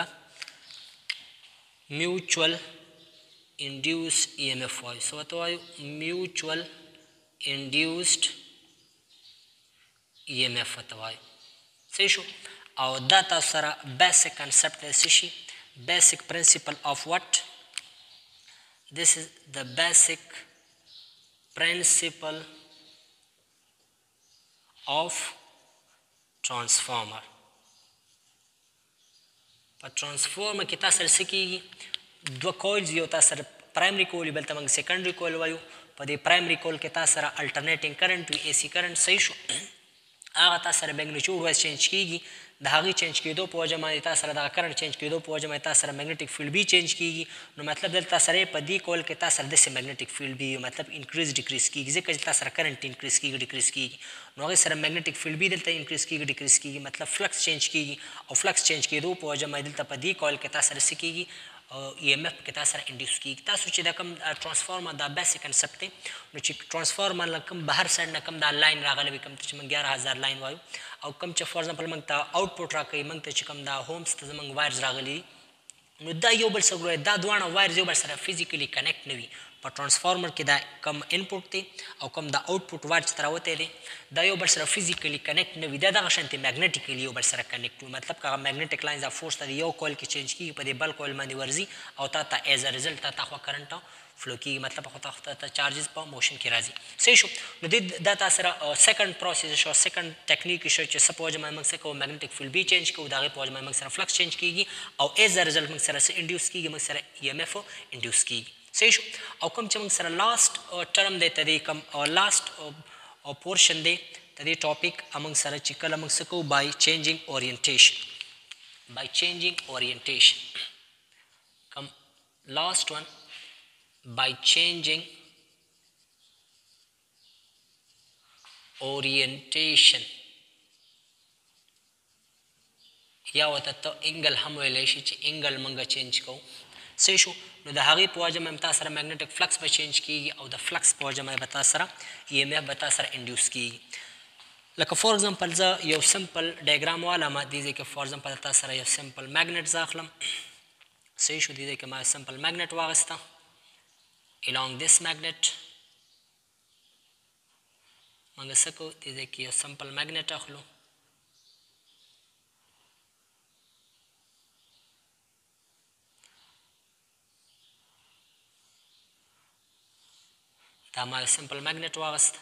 میوچول انډیوس ای ایم اف وایو څه ورته وایو میوچول انډیوسډ ای ایم اف ورته وایو صحیح شو او دا تاسو سره بیسک کنسپټ دی څه شي بیسک پرنسپل آف وټ this is the basic principle of transformer په ټرانسفارمر کې تاسو سره څه کېږي دوه کویلز یو تاسو سره پرایمري کویل بل ته موږ سیکنډري کویل وایو په دې پرایمري کویل کې تاسو سره الټرنیټینګ کرنټ وي اے سی کرنټ صحیح شو هغه تاسو سره میګنیچیوډ وایز چینج کېږي د هغې چینج کېدو په وجه باندې تا سره دغه کرنټ چینج کېدو په وجه باندې تا سره میګنیټک فیلډ بي چینج کېږي. نو مطلب دلته سره په دې کول کې تا سره داسې میګنیټک فیلډ بي مطلب انکریز ډیکریز کېږي ځکه چې تا سره کرنټ انکریز کېږي ډیکریز کېږي. نو هغې سره میګنیټک فیلډ بي دلته انکریز کېږي ډیکریز کېږي مطلب فلکس چینج کېږي او فلکس چینج کېدو په وجه باندې دلته په دې کول کې تا سره څه کېږي ای ایم اف کې تا سره انډیوس کېږي. تاسو چې دا کوم ټرانسفارمر دا بیسک کنسپټ دی نو چې ټرانسفارمر نه کوم بهر سایډ نه کوم دا لاین راغلی وي کوم ته چې موږ ګیاره هزار لاین وایو او کوم چې فار ایگزامپل موږ ته آوټپوټ راکوي موږ ته چې کوم دا هومز ته زموږ وایرز راغلي نو دا یو بل سره ګورئ دا دواړه وایرز یو بل سره فزیکلي کنیکټ نه وي. په ټرانسفارمر کې دا کم انپوټ دی او کم دا آوټپوټ وایر چې ته راوتی دی دا یو بل سره فزیکلي کنیکټ نه وي دا دغه شانتې میګنیټیکلي یو بل سره کنیکټ وي مطلب که هغه میګنیټک لاینز آف فورس ته د یو کویل کې چینج کېږي په دې بل کویل باندې ورځي او تا ته ایز ا ریزلټ تا ته خوا کرنټ فلو کېږي مطلب خو تا ته چارجز په موشن کې راځي. صحیح شو. نو دې دا تا سره سیکنډ پروسیس شو سیکنډ ټیکنیک شو چې څه په وجه باندې موږ څه کوو میګنیټک فیلډ بي چینج کوو د هغې په وجه باندې موږ سره فلکس چینج کېږي او ایز ا ریزلټ موږ سره څه انډیوس کېږي موږ سره ای ایم اف انډیوس کېږي. صحیح شو. او کوم چې موږ سره لاست ټرم دی ته دې کوم لاست پورشن دی ته دې ټاپک موږ سره چې کله موږ څه کوو بای چینجینګ اورینټیشن بای چینجینګ اورینټیشن کوم لاست ون by changing orientation یا ورته ته انګل هم ویلی شي چې انګل موږ چینج کوو. صحیح شو. نو د هغې په وجه باندې تا سره میګنیټک فلکس به چینج کېږي او د فلکس په وجه باندې به تا سره ای ایم اف به تا سره انډیوس کېږي. لکه فار ایگزامپل زه یو سمپل ډایګرام والم دې ځای کې فار ایگزامپل تا سره یو سمپل میګنیټ زه اخلم. صحیح شو. دې ځای کې ما سمپل میګنیټ واخیسته along this magnet موږ څه کوو دې ځای کې یو سمپل میګنیټ اخلو دا ما یو سمپل میګنیټ واخیسته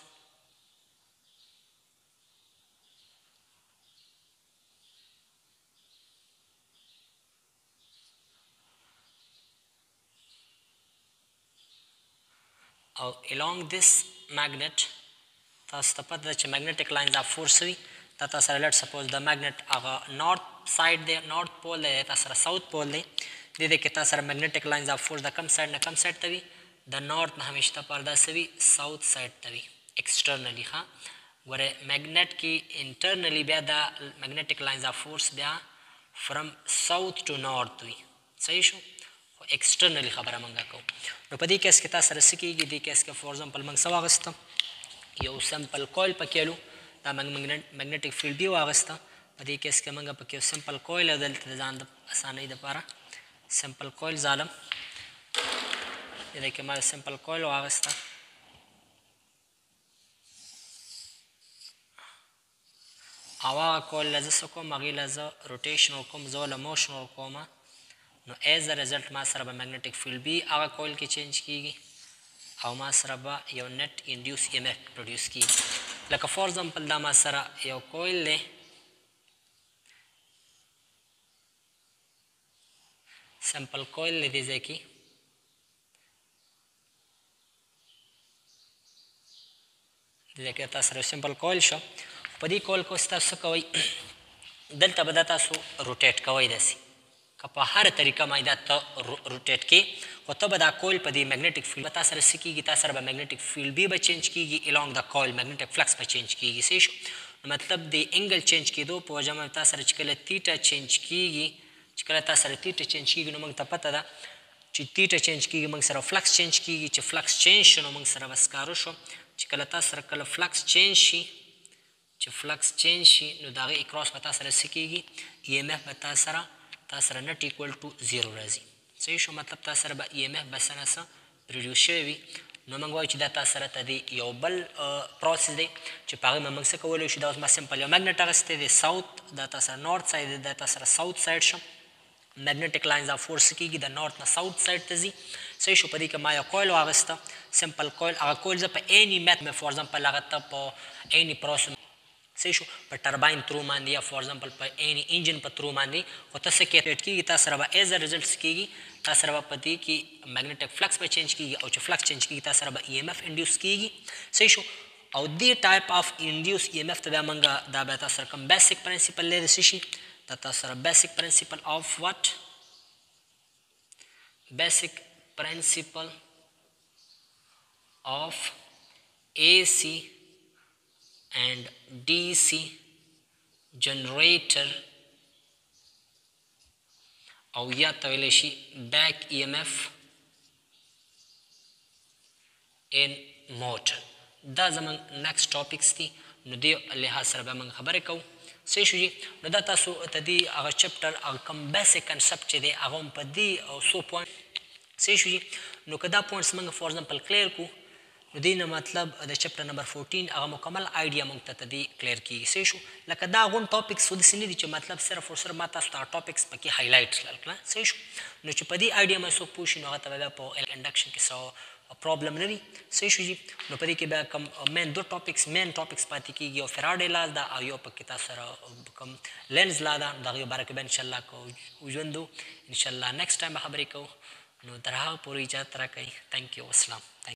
او along this magnet تاسو ته پته ده چې magnetic lines of force وي دا تاسو سره let suppose د magnet هغه north side دی north pole دی تاسو سره south pole دی دې دې کې تاسو سره magnetic lines of force د کم side نه کم side ته وي د north نه همیشه پر داسې وي south side ته وي externally ښه ګوره magnet کې internally بیا د magnetic lines of force بیا from south to north وي صحیح شو ایکسټرنلی خبره موږ کوو. نو په دې کیس کې تاسو سره څه کېږي دې کیس کې فار ایگزامپل موږ څه واخیسته یو سمپل کویل پکې لو دا موږ میګنیټک فیلډ بي واخیسته په دې کیس کې موږ پکې یو سمپل کویل دلته د ځان د اسانۍ دپاره سمپل کویل ظالم دې کې ما سمپل کویل واخیسته او هغه کویل له زه څه کوم هغې له زه روټیشن ورکوم زه له موشن ورکوم نو ایز ا ریزلټ ما سره به میګنیټک فیلډ بي هغه کویل کې چینج کېږي او ما سره به یو نت انډیوس ای ایم اف پروډیوس کېږي. لکه فار ایگزامپل دا ما سره یو کویل دی سمپل کویل دی دې ځای کې دې ځای کې تاسو سره سمپل کویل شو په دې کویل کې تاسو څه کوئ دلته به دا تاسو روټیټ کوئ داسې که په هره طریقه باندې دا ته روټیټ کې خو ته به دا کویل په دې میګنیټک فیلډ به تا سره څه کېږي تا سره به میګنیټک فیلډ بي به چینج کېږي الانګ د کویل میګنیټک فلکس به چینج کېږي صحیح شو. نو مطلب د انګل چینج کېدو په وجه باندې تا سره چې کله تیټه چینج کېږي چې کله تا سره تیټه چینج کېږي نو موږ ته پته ده چې تیټه چینج کېږي موږ سره فلکس چینج کېږي چې فلکس چینج شو نو موږ سره به ښکاره شو چې کله تا سره کله فلکس چینج شي چې فلکس چینج شي نو د هغې اکراس به تا سره څه کېږي ای ایم اف به تا سره تا سره نټ ایکول ټو زیرو راځي صحیح شو. مطلب تا سره به ای ایم اف به څه نه څه پروډیوس شوی وي نو موږ وایو چې دا تا سره ته د یو بل پروسس دی چې په هغې به موږ څه کولی شو دا اوس ما سمپل یو میګنیټ اخیستی دی ساوت دا تا سره نارت سایډ دی دا تا سره ساوت سایډ شو میګنیټک لاینز آف فورس څه کېږي د نارت نه ساوت سایډ ته ځي صحیح شو. په دې کې ما یو کویل واخیسته سمپل کویل هغه کویل زه په ایني میت مې فار ایگزامپل هغه ته په ایني پروسس صحیح شو په ټرباین ترو باندې یا فار ایگزامپل په ایني انجن په ترو باندې خو ته څه کېږي کېږي تا سره به ایز ا ریزلټ څه کېږي تا سره به په دې کې میګنیټک فلکس به چینج کېږي او چې فلکس چینج کېږي تا سره به ای ایم اف انډیوس کېږي صحیح شو. او دې ټایپ آف انډیوس ای ایم اف ته بیا موږ دا بیا تا سره کوم بیسک پرنسپل دی د څه شي دا تاسو سره بیسیک پرنسپل آف واټ بیسیک پرنسپل of A C and D C generator او یا تویل شي back E M F in motor. دا زمون next topics دي نو دی لحاظ سره به موږ خبرې کوو. صحیح شو جي. نو دا تاسو ته دي هغه چپټر هغه کوم بیسیک کنسپټ چې دی هغه هم په دې او څو پوینټ صحیح شو جي. نو که دا پوینټس موږ فور ایگزامپل کلیر کړو نو دې نه مطلب د چپټر نمبر فورټین هغه مکمل آیډیا موږ ته تدې کلیر کېږي. صحیح شو. لکه دا غون ټاپکس خو داسې نه دي چې مطلب صرف او صرف ما تاسو ته ټاپکس پکې هایلایټ کړل کړه. صحیح شو. نو چې په دې آیډیا باندې څوک پوه شي نو هغه ته بیا په انډکشن کې څه پرابلم نه وي. صحیح شو جي. نو په دې کې بیا کوم مین دو ټاپکس مین ټاپکس پاتې کېږي یو فراډې لا ده او یو پکې تاسو سره کوم لینز لا ده د هغې باره کې به انشاءالله کو ژوندو انشاءالله نیکسټ ټایم به خبرې کوو. نو تر هغه پورې اجازت راکوئ. تھینک یو. السلام.